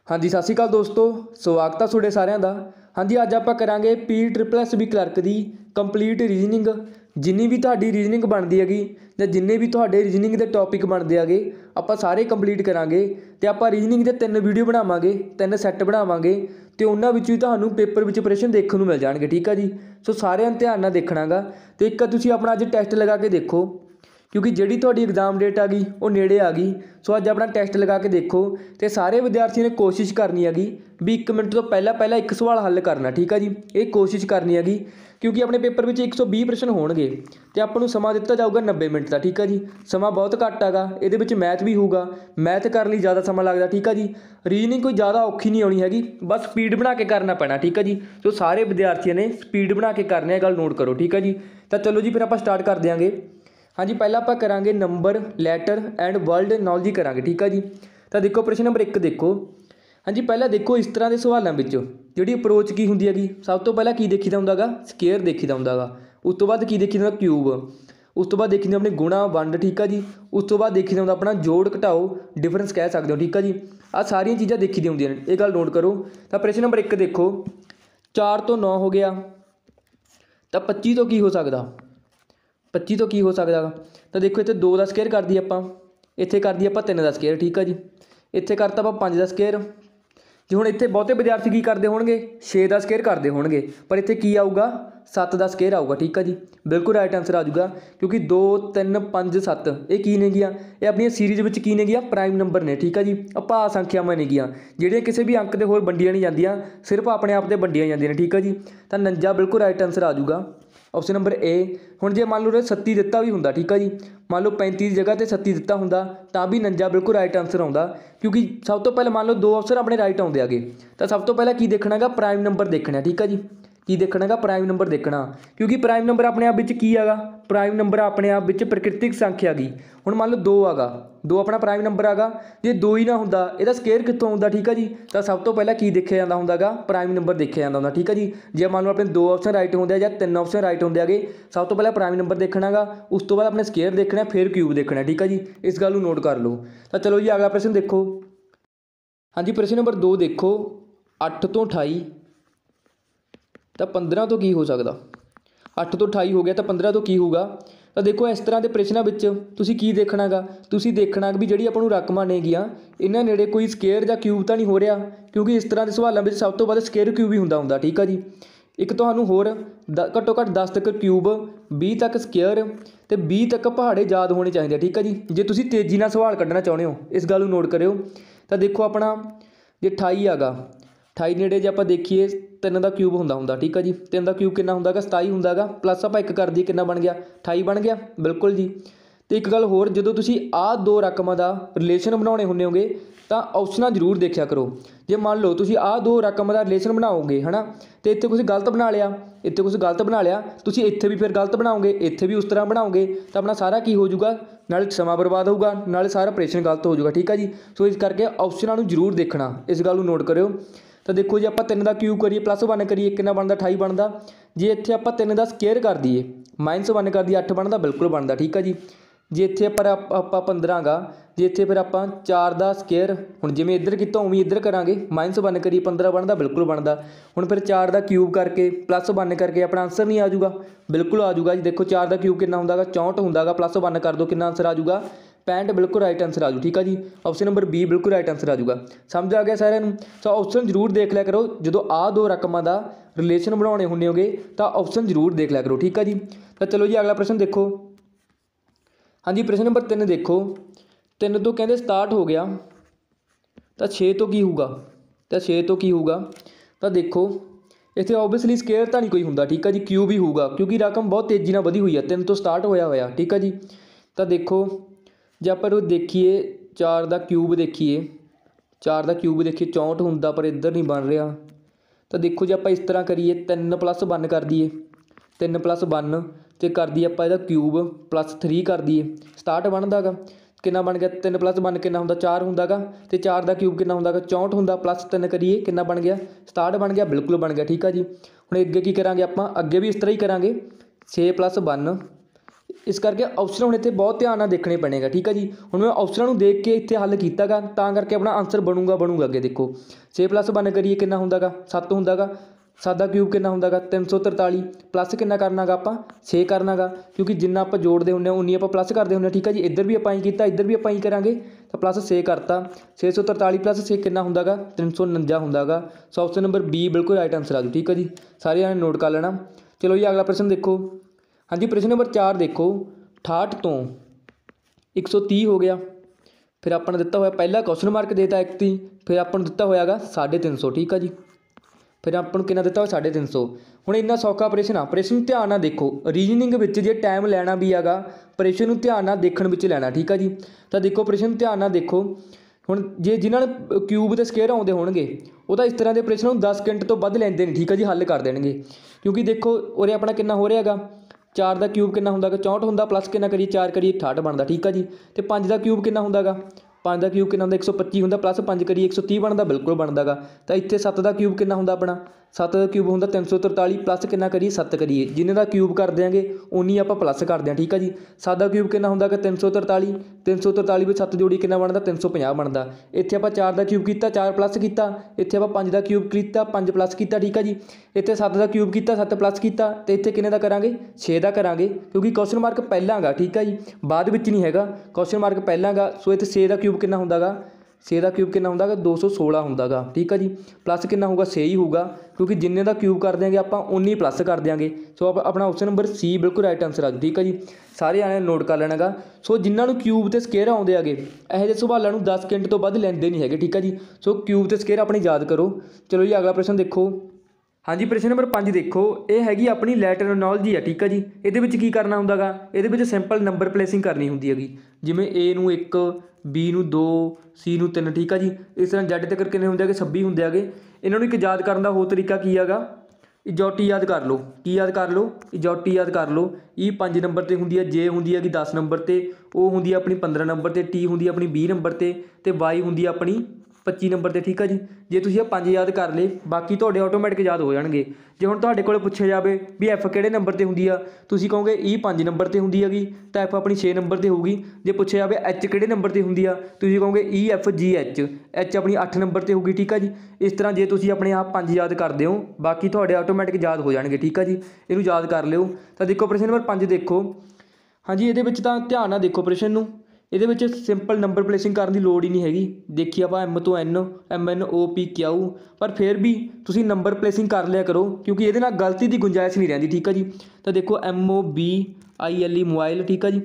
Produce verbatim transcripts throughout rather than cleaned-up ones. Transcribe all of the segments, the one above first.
हाँ जी, सत श्री अकाल दोस्तों, स्वागत है तुहाडे सारिਆਂ ਦਾ। हाँ जी, अज आपां करांगे P triple S B clerk की कंप्लीट रीजनिंग। जिन्नी भी तुहाडी रीजनिंग बनती हैगी जां जिन्ने भी तुहाडे रीजनिंग के टॉपिक बनते हैगे आपां सारे कंप्लीट करांगे ते आपां रीजनिंग के तीन वीडियो बनावांगे, तीन सैट बनावांगे ते उन्हां विच भी तुहानूं पेपर विच प्रश्न देखण नूं मिल जाणगे। ठीक है जी, सो सारिਆਂ ने ध्यान नाल देखना गा ते एक तुसीं अपना अज टैसट लगा के देखो क्योंकि जिहड़ी तुहाडी एग्जाम डेट आ गई वो नेड़े आ गई। सो अज अपना टैसट लगा के देखो तो सारे विद्यार्थियों ने कोशिश करनी हैगी भी एक मिनट तो पहला पहला एक सवाल हल करना। ठीक है जी, ये कोशिश करनी हैगी क्योंकि अपने पेपर में एक सौ भी प्रश्न होणगे तो आपां नूं समा दिता जाऊगा नब्बे मिनट का। ठीक है जी, समा बहुत घट हैगा, ये मैथ भी होगा, मैथ करने लई ज़्यादा समा लगदा। ठीक है जी, रीजनिंग कोई ज़्यादा औखी नहीं आनी हैगी, बस स्पीड बना के करना पैना। ठीक है जी, तो सारे विद्यार्थियों ने स्पीड बना के करनी है, गल नोट करो। ठीक है जी, तो चलो जी फिर आपां स्टार्ट कर देंगे। हाँ जी, पहला आप करांगे number, letter and world knowledge करांगे। ठीक है जी, तो देखो प्रश्न नंबर एक देखो। हाँ जी, पहला देखो इस तरह के सवालों में जी अप्रोच की होंगी हैगी, सब तो पहला की देखीदा हुंदा गा स्केयर देखीदा हुंदा गा, उस तो बाद की देखीदा हुंदा क्यूब, उस तो बाद देखीदा अपने गुणा वंड। ठीक है जी, उस तो बाद देखीदा हुंदा अपना जोड़ घटाओ डिफरेंस कह सकते हो। ठीक है जी, आ सारिया चीज़ां देखी होंदियां ने, ये गल नोट करो। तो प्रश्न नंबर एक देखो, चार तो नौ हो गया तो पच्ची तो की हो सकता, पच्ची तो की हो सकता। तो देखो इतने दो का स्केयर कर दी आपां, इत्थे कर दी आपां तीन का स्केयर। ठीक है जी, इत्थे करता आपां पाँच का स्केयर। जो हुण इत्थे बहुते विद्यार्थी की करते होणगे छे का स्केयर करते होणगे, पर इत्थे की आऊगा सत्त का स्केयर आऊगा। ठीक है जी, बिल्कुल राइट आंसर आ जाऊगा क्योंकि दो तीन पाँच सत्त ये की ने गियां, ये अपनी सीरीज़ में की ने गियां प्राइम नंबर ने। ठीक है जी, अपा संख्यावां ने गियां जिहड़ियां किसी भी अंक के होर वंडियां नहीं जांदियां, सिर्फ अपने आप से वंडियां जांदियां ने। ठीक है जी, तो उनंजा बिल्कुल राइट आंसर आ जाऊगा ऑप्शन नंबर ए। हुण जे मान लो सत्ती दिता भी हुंदा, ठीक है जी, मान लो पैंती की जगह तो सत्ती दिता हुंदा तां भी उनंजा बिल्कुल राइट आंसर आउंदा क्योंकि सब तो पहले मान लो दो ऑप्शन अपने राइट आउंदे आगे, तो सब तो पहले की देखना गा प्राइम नंबर देखना। ठीक है जी, की देखना गा प्राइम नंबर देखना क्योंकि प्राइम नंबर अपने आप विच की हैगा, प्राइम नंबर अपने आप विच प्रकृतिक संख्या गई। हुण मान लो दो आगा, दो अपना प्राइम नंबर आगा, जे दो ही ना हुंदा इहदा स्केयर कित्थों आउंदा। ठीक है जी, तो सब तो पहला की देखिया जांदा हुंदा गा प्राइम नंबर देखिया जांदा हुंदा। ठीक है जी, जे मान लो अपने दो ऑप्शन राइट होंदे जां तीन ऑप्शन राइट होंदे आगे, सब तो पहला प्राइम नंबर देखना गा, उस तो बाद अपने स्केयर देखना, फिर क्यूब देखना। ठीक है जी, इस गल नूं नोट कर लो। तो चलो जी अगला प्रश्न देखो। हाँ जी, प्रश्न नंबर दो देखो, अठ तो अठाई तो पंद्रह तो की हो सकता, अठ तो अठाई हो गया तो पंद्रह तो की होगा। तो देखो इस तरह के प्रश्नों में तुसीं की देखना गा, तुसीं देखना भी जिहड़ी आपां नूं रकमां नेगियां इन्हां नेड़े कोई स्केयर जां क्यूब तो नहीं हो रहा क्योंकि इस तरह के सवालों में सब तो वध स्केयर क्यूब ही हुंदा हुंदा। ठीक है जी, एक तुहानूं होर घट्टो घट्ट दस तक क्यूब, बीस तक स्केयर ते बीस तक पहाड़े याद होने चाहिए। ठीक है जी, जे तुसीं तेज़ी नाल सवाल कढ़ना चाहुंदे हो इस गल नूं नोट करियो। तो देखो अपना जे अठाई आगा, अठाई नेड़े जे आपां देखीए तीन का क्यूब हुंदा हुंदा। ठीक है जी, तीन का क्यूब कितना हुंदा गा सताई हुंदा गा, प्लस आपां एक कर दईए कितना बन गया अठाई बन गया। बिल्कुल जी, तो एक गल होर जदों तुसीं आ दो रकमां दा रिलेशन बनाउणे हुंदे होगे तो ऑप्शनां जरूर देखिया करो। जे मान लो तुसीं आ दो रकमां दा रिलेशन बनाओगे है ना, तो इत्थे कुछ गलत बना लिया, इत्थे कुछ गलत बना लिया, तुसीं इत्थे भी फिर गलत बनाओगे, इत्थे भी उस तरह बनाओगे तो अपना सारा की हो जाऊगा, नाले समा बर्बाद होगा, नाले सारा ऑपरेशन गलत हो जाऊगा। ठीक है जी, सो इस करके ऑप्शनां नूं जरूर देखना, इस गल नूं नोट करियो। तो देखो जी आपां तीन का क्यूब करिए प्लस वन करिए कितना बनता अठाई बनता, जे इत्थे आपां तीन का स्केयर कर दईए माइनस वन कर दईए अठ बनता, बिल्कुल बनता। ठीक है जी, जे इत्थे पर आपां पंद्रह गा, जे इत्थे फिर आपां चार का स्केयर हुण जिवें इधर किता उवें इधर करांगे, माइनस वन करिए पंद्रह बनता, बिल्कुल बनता। हुण फिर चार का क्यूब करके प्लस वन करके अपना आंसर नहीं आ जाऊगा, बिल्कुल आ जाऊगा जी। देखो चार का क्यूब कितना हुंदा गा चौंठ हुंदा गा, प्लस वन कर दो कितना आंसर आ जाऊगा पैंठ, बिल्कुल राइट आंसर आ जू। ठीक है जी, ऑप्शन नंबर बी बिल्कुल राइट आंसर आ जाऊगा। समझ आ गया सारिਆਂ ਨੂੰ? सो ऑप्शन जरूर देख लिया करो जो आ दो रकमां का रिलेशन बनाने होंगे होगे तो ऑप्शन जरूर देख लिया करो। ठीक है जी, तो चलो जी अगला प्रश्न देखो। हाँ जी, प्रश्न नंबर तीन देखो, तीन तो कहते सताहठ हो गया तो छे तो की होगा, तो छे तो की होगा। तो देखो इतने ओबवियसली स्केयर तो नहीं कोई होंदा। ठीक है जी, क्यूब ही होगा क्योंकि रकम बहुत तेज़ी नाल वधी हुई है, तीन तो स्टार्ट होया होया। ठीक है जी, तो देखो जे आप देखिए चार का क्यूब देखिए, चार का क्यूब देखिए चौंठ हुंदा पर इधर नहीं बन रहा। तो देखो जी आप इस तरह करिए तीन प्लस वन कर दिए, तीन प्लस वन तो कर दिए आप इहदा क्यूब प्लस थ्री कर दिए, सताहठ बनता गा, कितना बन गया तीन प्लस वन कितना हुंदा चार हुंदा गा, तो चार का क्यूब कितना हुंदा गा चौंठ हुंदा, प्लस तीन करिए कितना बन गया सताहठ बन गया, बिल्कुल बन गया। ठीक है जी, हुण अगे की करांगे आपां, अगे भी इस तरह ही करांगे छे प्लस वन इस करके ऑप्शन हुण इत्थे बहुत ध्यान नाल देखने पैणेगा। ठीक है जी, हुण मैं ऑप्शनां नूं देख के इत्थे हल कीता गा, तां करके अपना आंसर बनूगा बनूगा अगे देखो। छे प्लस वन करिए कितना हुंदा गा, सत्त हुंदा गा। सत्त दा क्यूब कितना हुंदा गा, तीन सौ तरताली। प्लस कितना करना गा आपां, छे करना गा, क्योंकि जिन्ना आपां जोड़दे हुंदे उन्नी आपां प्लस करदे हुंदे। ठीक है जी, इधर भी आपां ही कीता, इधर भी आपां ही करांगे, तो प्लस छे करता। छे सौ तरताली प्लस छे कितना हुंदा गा, तीन सौ उनंजा हुंदा गा। सो ऑप्शन नंबर बी बिल्कुल राइट आंसर आ जू। ठीक है जी, सारे जाने नोट कर लेना। चलो जी अगला प्रश्न देखो। हाँ जी, प्रश्न नंबर चार देखो। अठाहठ तो एक सौ तीह हो गया, फिर ਆਪਾਂ ਨੂੰ ਦਿੱਤਾ ਹੋਇਆ ਪਹਿਲਾ क्वेश्चन मार्क देता एक ती, फिर ਆਪਾਂ ਨੂੰ ਦਿੱਤਾ ਹੋਇਆਗਾ साढ़े तीन सौ। ठीक है जी, फिर ਆਪਾਂ ਨੂੰ ਕਿੰਨਾ ਦਿੱਤਾ ਹੋਇਆ साढ़े तीन सौ। ਹੁਣ ਇੰਨਾ ਸੌਖਾ ਆਪਰੇਸ਼ਨ ਆ, ਆਪਰੇਸ਼ਨ ਧਿਆਨ ਨਾਲ ਦੇਖੋ। ਰੀਜਨਿੰਗ ਵਿੱਚ ਜੇ ਟਾਈਮ ਲੈਣਾ ਵੀ ਹੈਗਾ, ਆਪਰੇਸ਼ਨ ਨੂੰ ਧਿਆਨ ਨਾਲ ਦੇਖਣ ਵਿੱਚ ਲੈਣਾ। ਠੀਕ ਹੈ ਜੀ, ਤਾਂ ਦੇਖੋ ਆਪਰੇਸ਼ਨ ਧਿਆਨ ਨਾਲ ਦੇਖੋ। ਹੁਣ ਜੇ ਜਿਨ੍ਹਾਂ ਨੂੰ ਕਿਊਬ ਅਤੇ ਸਕੁਏਅਰ ਆਉਂਦੇ ਹੋਣਗੇ, ਉਹ ਤਾਂ ਇਸ ਤਰ੍ਹਾਂ ਦੇ ਆਪਰੇਸ਼ਨ ਨੂੰ ਦਸ ਸਕਿੰਟ ਤੋਂ ਵੱਧ ਲੈਂਦੇ ਨਹੀਂ। ਠੀਕ ਹੈ ਜੀ, ਹੱਲ ਕਰ ਦੇਣਗੇ, ਕਿਉਂਕਿ ਦੇਖੋ ਉਰੇ ਆਪਣਾ ਕਿੰਨਾ ਹੋ ਰਿਹਾ ਹੈਗਾ, चार का क्यूब कितना होंदा गा, चौंठ होंदा, प्लस कितना करिए चार करिए अठाहठ बनता। ठीक है जी, तो पाँच का क्यूब कितना होंदा गा, पाँच का क्यूब कितना होंदा एक सौ पच्ची होंदा, प्लस पाँच करिए एक सौ तीह बनता, बिल्कुल बनता गा। तो इत्थे सत्त का क्यूब कितना होंदा अपना, सत्त का क्यूब होंदा तीन सौ तरताली, प्लस कितना करिए सत्त करिए, जिन्हें का क्यूब कर देंगे उन्नी आप प्लस कर दें। ठीक है जी, सत्त का क्यूब कितना होंदा गा तीन सौ तरताली, तीन सौ तरताली में सत्त जोड़ी कितना बनता, तीन सौ पचास बनता। इत्थे आप चार का क्यूब किया, चार प्लस किया, इत्थे आप पाँच का क्यूब किया, पाँच प्लस किया। ठीक है जी, इत्थे सत्त का क्यूब किया, सत्त प्लस किया, तो इत्थे किन्ने दा करांगे, छे का करांगे, क्योंकि क्वेश्चन मार्क पहला गा। ठीक है जी, बाद विच नहीं हैगा, क्वेश्चन मार्क पहला गा। सो इत्थे छे का क्यूब कितना होंदा गा, छे का क्यूब कितना होंदा गा, दो सौ सोलह होंदा गा। ठीक है जी, प्लस कितना होगा, छे ही होगा, क्योंकि जिन्ने का क्यूब कर देंगे आप उन्नी प्लस कर देंगे। सो आप अपना ऑप्शन नंबर सी बिल्कुल राइट आंसर आ जाए। ठीक है जी, सारे जाने नोट कर लेना गा। सो जिन्होंने क्यूब तो स्केयर आते आगे, यह ਜਿਹੇ सवालों ਨੂੰ दस ਸਕਿੰਟ तो ਵੱਧ ਲੈਂਦੇ नहीं है। ठीक है जी, सो क्यूब तो स्केयर अपनी याद करो। चलो जी अगला प्रश्न देखो। हाँ जी, प्रश्न नंबर पाँच देखो। ये हैगी अपनी लैटरनोलॉजी है। ठीक है जी, ये की करना होंदा गा, ये सिंपल नंबर प्लेसिंग करनी होंदी हैगी, जिमें ए नूं एक, बी नूं दो, सी नूं तीन। ठीक है जी, इस तरह जैड तक किन्ने होंदे हैगे, छब्बी होंदे हैगे। इन्हां नूं एक याद करन दा होर तरीका की हैगा, इजॉटी याद कर लो। की याद कर लो, इजॉटी याद कर लो। ई पाँच नंबर ते हुंदी है, जे हुंदी हैगी दस नंबर ते, ओ हुंदी है अपनी पंद्रह नंबर ते, टी हुंदी है अपनी बीस नंबर ते, ते वाई हुंदी है अपनी पच्ची नंबर ते। ठीक है जी, जे तुसीं ਇਹ ਪੰਜ याद कर ले, बाकी ਤੁਹਾਡੇ ਆਟੋਮੈਟਿਕ याद हो जाएंगे। ਜੇ ਹੁਣ ਤੁਹਾਡੇ ਕੋਲ ਪੁੱਛਿਆ ਜਾਵੇ ਵੀ ਐਫ ਕਿਹੜੇ ਨੰਬਰ ਤੇ ਹੁੰਦੀ ਆ, ਤੁਸੀਂ ਕਹੋਗੇ ਈ ਪੰਜ ਨੰਬਰ ਤੇ ਹੁੰਦੀ ਹੈਗੀ, ਤਾਂ ਐਫ ਆਪਣੀ ਛੇ ਨੰਬਰ ਤੇ ਹੋਊਗੀ। ਜੇ ਪੁੱਛਿਆ ਜਾਵੇ ਐਚ ਕਿਹੜੇ ਨੰਬਰ ਤੇ ਹੁੰਦੀ ਆ, ਤੁਸੀਂ ਕਹੋਗੇ E F G H, H ਆਪਣੀ ਅੱਠ ਨੰਬਰ ਤੇ ਹੋਊਗੀ। ਠੀਕ ਹੈ ਜੀ, ਇਸ ਤਰ੍ਹਾਂ ਜੇ ਤੁਸੀਂ ਆਪਣੇ ਆਪ ਪੰਜ ਯਾਦ ਕਰਦੇ ਹੋ, ਬਾਕੀ ਤੁਹਾਡੇ ਆਟੋਮੈਟਿਕ ਯਾਦ ਹੋ ਜਾਣਗੇ। ਠੀਕ ਹੈ ਜੀ, ਇਹਨੂੰ ਯਾਦ ਕਰ ਲਿਓ। ਤਾਂ ਦੇਖੋ ਪ੍ਰਸ਼ਨ ਨੰਬਰ ਪੰਜ ਦੇਖੋ। ਹਾਂਜੀ, ਇਹਦੇ ਵਿੱਚ ਤਾਂ ਧਿਆਨ ਨਾਲ ਦੇਖੋ ਪ੍ਰਸ਼ਨ ਨੂੰ। ਇਹਦੇ ਵਿੱਚ ਸਿੰਪਲ ਨੰਬਰ ਪਲੇਸਿੰਗ ਕਰਨ ਦੀ ਲੋੜ ਹੀ ਨਹੀਂ ਹੈਗੀ। ਦੇਖੀ ਆਪਾਂ ਐਮ ਤੋਂ ਐਨ, ਐਮ ਐਨ ਓ ਪੀ ਕਿਊ, ਪਰ ਫਿਰ ਵੀ ਤੁਸੀਂ ਨੰਬਰ ਪਲੇਸਿੰਗ ਕਰ ਲਿਆ ਕਰੋ, ਕਿਉਂਕਿ ਇਹਦੇ ਨਾਲ ਗਲਤੀ ਦੀ ਗੁੰਜਾਇਸ਼ ਨਹੀਂ ਰਹਿੰਦੀ। ਠੀਕ ਹੈ ਜੀ, ਤਾਂ ਦੇਖੋ M O B I L E mobile. ਠੀਕ ਹੈ ਜੀ,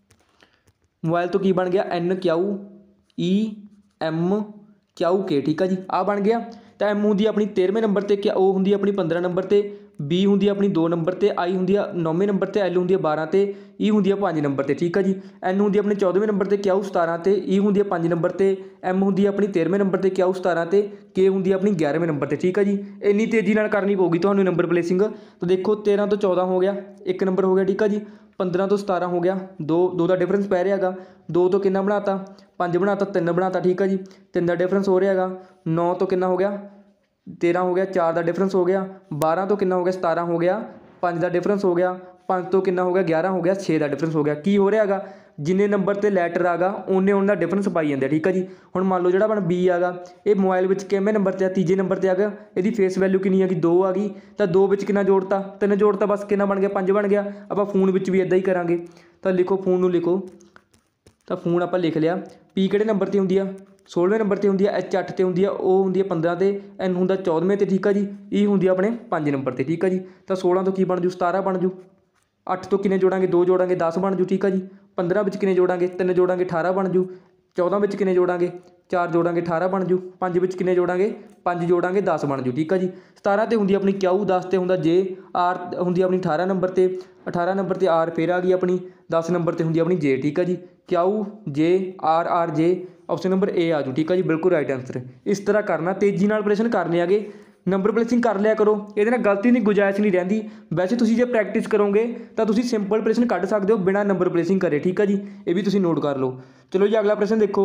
ਮੋਬਾਈਲ ਤੋਂ ਕੀ ਬਣ ਗਿਆ, ਐਨ ਕਿਊ ਈ ਐਮ ਕਿਊ ਕੇ। ਠੀਕ ਹੈ ਜੀ, ਆ ਬਣ ਗਿਆ। ਤਾਂ ਐਮ ਹੁੰਦੀ ਆਪਣੀ तेरहवें नंबर ਤੇ, ਕਿ ਉਹ ਹੁੰਦੀ ਆਪਣੀ पंद्रह नंबर ਤੇ, बी ਹੁੰਦੀ ਆਪਣੀ दो नंबर ਤੇ, आई ਹੁੰਦੀ ਆ नौवें नंबर ਤੇ, एल ਹੁੰਦੀ ਆ बारह ਤੇ, ई ਹੁੰਦੀ ਆ पाँच नंबर ਤੇ। ठीक है जी, एन ਹੁੰਦੀ ਆਪਣੀ चौदहवें नंबर ਤੇ, ਕਿਊ सतारह ਤੇ, ई ਹੁੰਦੀ ਆ पाँच नंबर ਤੇ, एम ਹੁੰਦੀ ਆਪਣੀ तेरहवें नंबर ਤੇ, ਕਿਊ सतारह ਤੇ, के ਹੁੰਦੀ ਆਪਣੀ ग्यारहवें नंबर ਤੇ। ठीक है जी, ਇੰਨੀ ਤੇਜ਼ੀ ਨਾਲ ਕਰਨੀ ਪਊਗੀ ਤੁਹਾਨੂੰ ਨੰਬਰ ਪਲੇਸਿੰਗ। ਤਾਂ ਦੇਖੋ तेरह ਤੋਂ चौदह हो गया, एक नंबर हो गया। ठीक है जी, पंद्रह तो सतारह हो गया, दो दो का डिफरेंस पै रहा है। दो तो कितना बनाता, पाँच बनाता, तीन बनाता। ठीक है जी, तीन का डिफरेंस हो रहा है। नौ तो कितना हो गया, तेरह हो गया, चार का डिफरेंस हो गया। बारह तो कितना हो गया, सतारह हो गया। पाँच का डिफरेंस हो गया, पाँच तो कितना हो गया, ग्यारह हो गया। छे का डिफरेंस हो गया। की हो रहा है, जिन्ने नंबर ते लैटर आगा उन्ने उन्ना डिफरेंस पाई जाते। ठीक है जी, हुण मान लो जो बी आगा, ये मोबाइल में किवें नंबर ते आ, तीजे नंबर ते आ गया। इसकी फेस वैल्यू कितनी है, दो आ गई। तो दो विच कितना जोड़ता, तीन जोड़ता, बस कितना बन गया, पाँच बन गया। आप फोन विच भी इदां ही करांगे। तो लिखो, फोन नूं लिखो। तो फोन आप लिख लिया। पी किहड़े नंबर ते हुंदी आ, सोलहवें नंबर ते हुंदी आ, एच अठ ते हुंदी आ, ओ हुंदी आ पंद्रह ते, एन हुंदा चौदहवें ते। ठीक है जी, ई हुंदी आ अपने पाँच नंबर ते। ठीक है जी, तो सोलह तो की बन जू, सतारह बन जू। अठ तो किने जोड़ांगे, दो जोड़ांगे, दस बन जू। ठीक है जी, पंद्रह विच किने जोड़ांगे, तीन जोड़ांगे, अठारह बन जू। चौदह विच किने जोड़ांगे, चार जोड़ांगे, अठारह बन जू। पाँच विच किने जोड़ांगे, पाँच जोड़ांगे, दस बन जू। ठीक है जी, सतारह ते हुंदी अपनी क्यू, दस ते हुंदा जे, आर हुंदी अपनी अठारह नंबर ते, अठारह नंबर ते आर फिर आ गई अपनी, दस नंबर ते हुंदी अपनी जे। ठीक है जी, Q J R R J, option number A आ जू। ठीक है जी, बिल्कुल राइट आंसर। इस तरह करना, तेजी नाल प्रश्न करने आगे, नंबर प्लेसिंग कर लिया करो, ये गलती की गुजाइश नहीं रही। वैसे तुसीं जे प्रैक्टिस करोगे तो तुसीं सिंपल प्रश्न कढ़ सकते हो बिना नंबर प्लेसिंग करे। ठीक है जी, ये भी तुसीं नोट कर लो। चलो जी अगला प्रश्न देखो।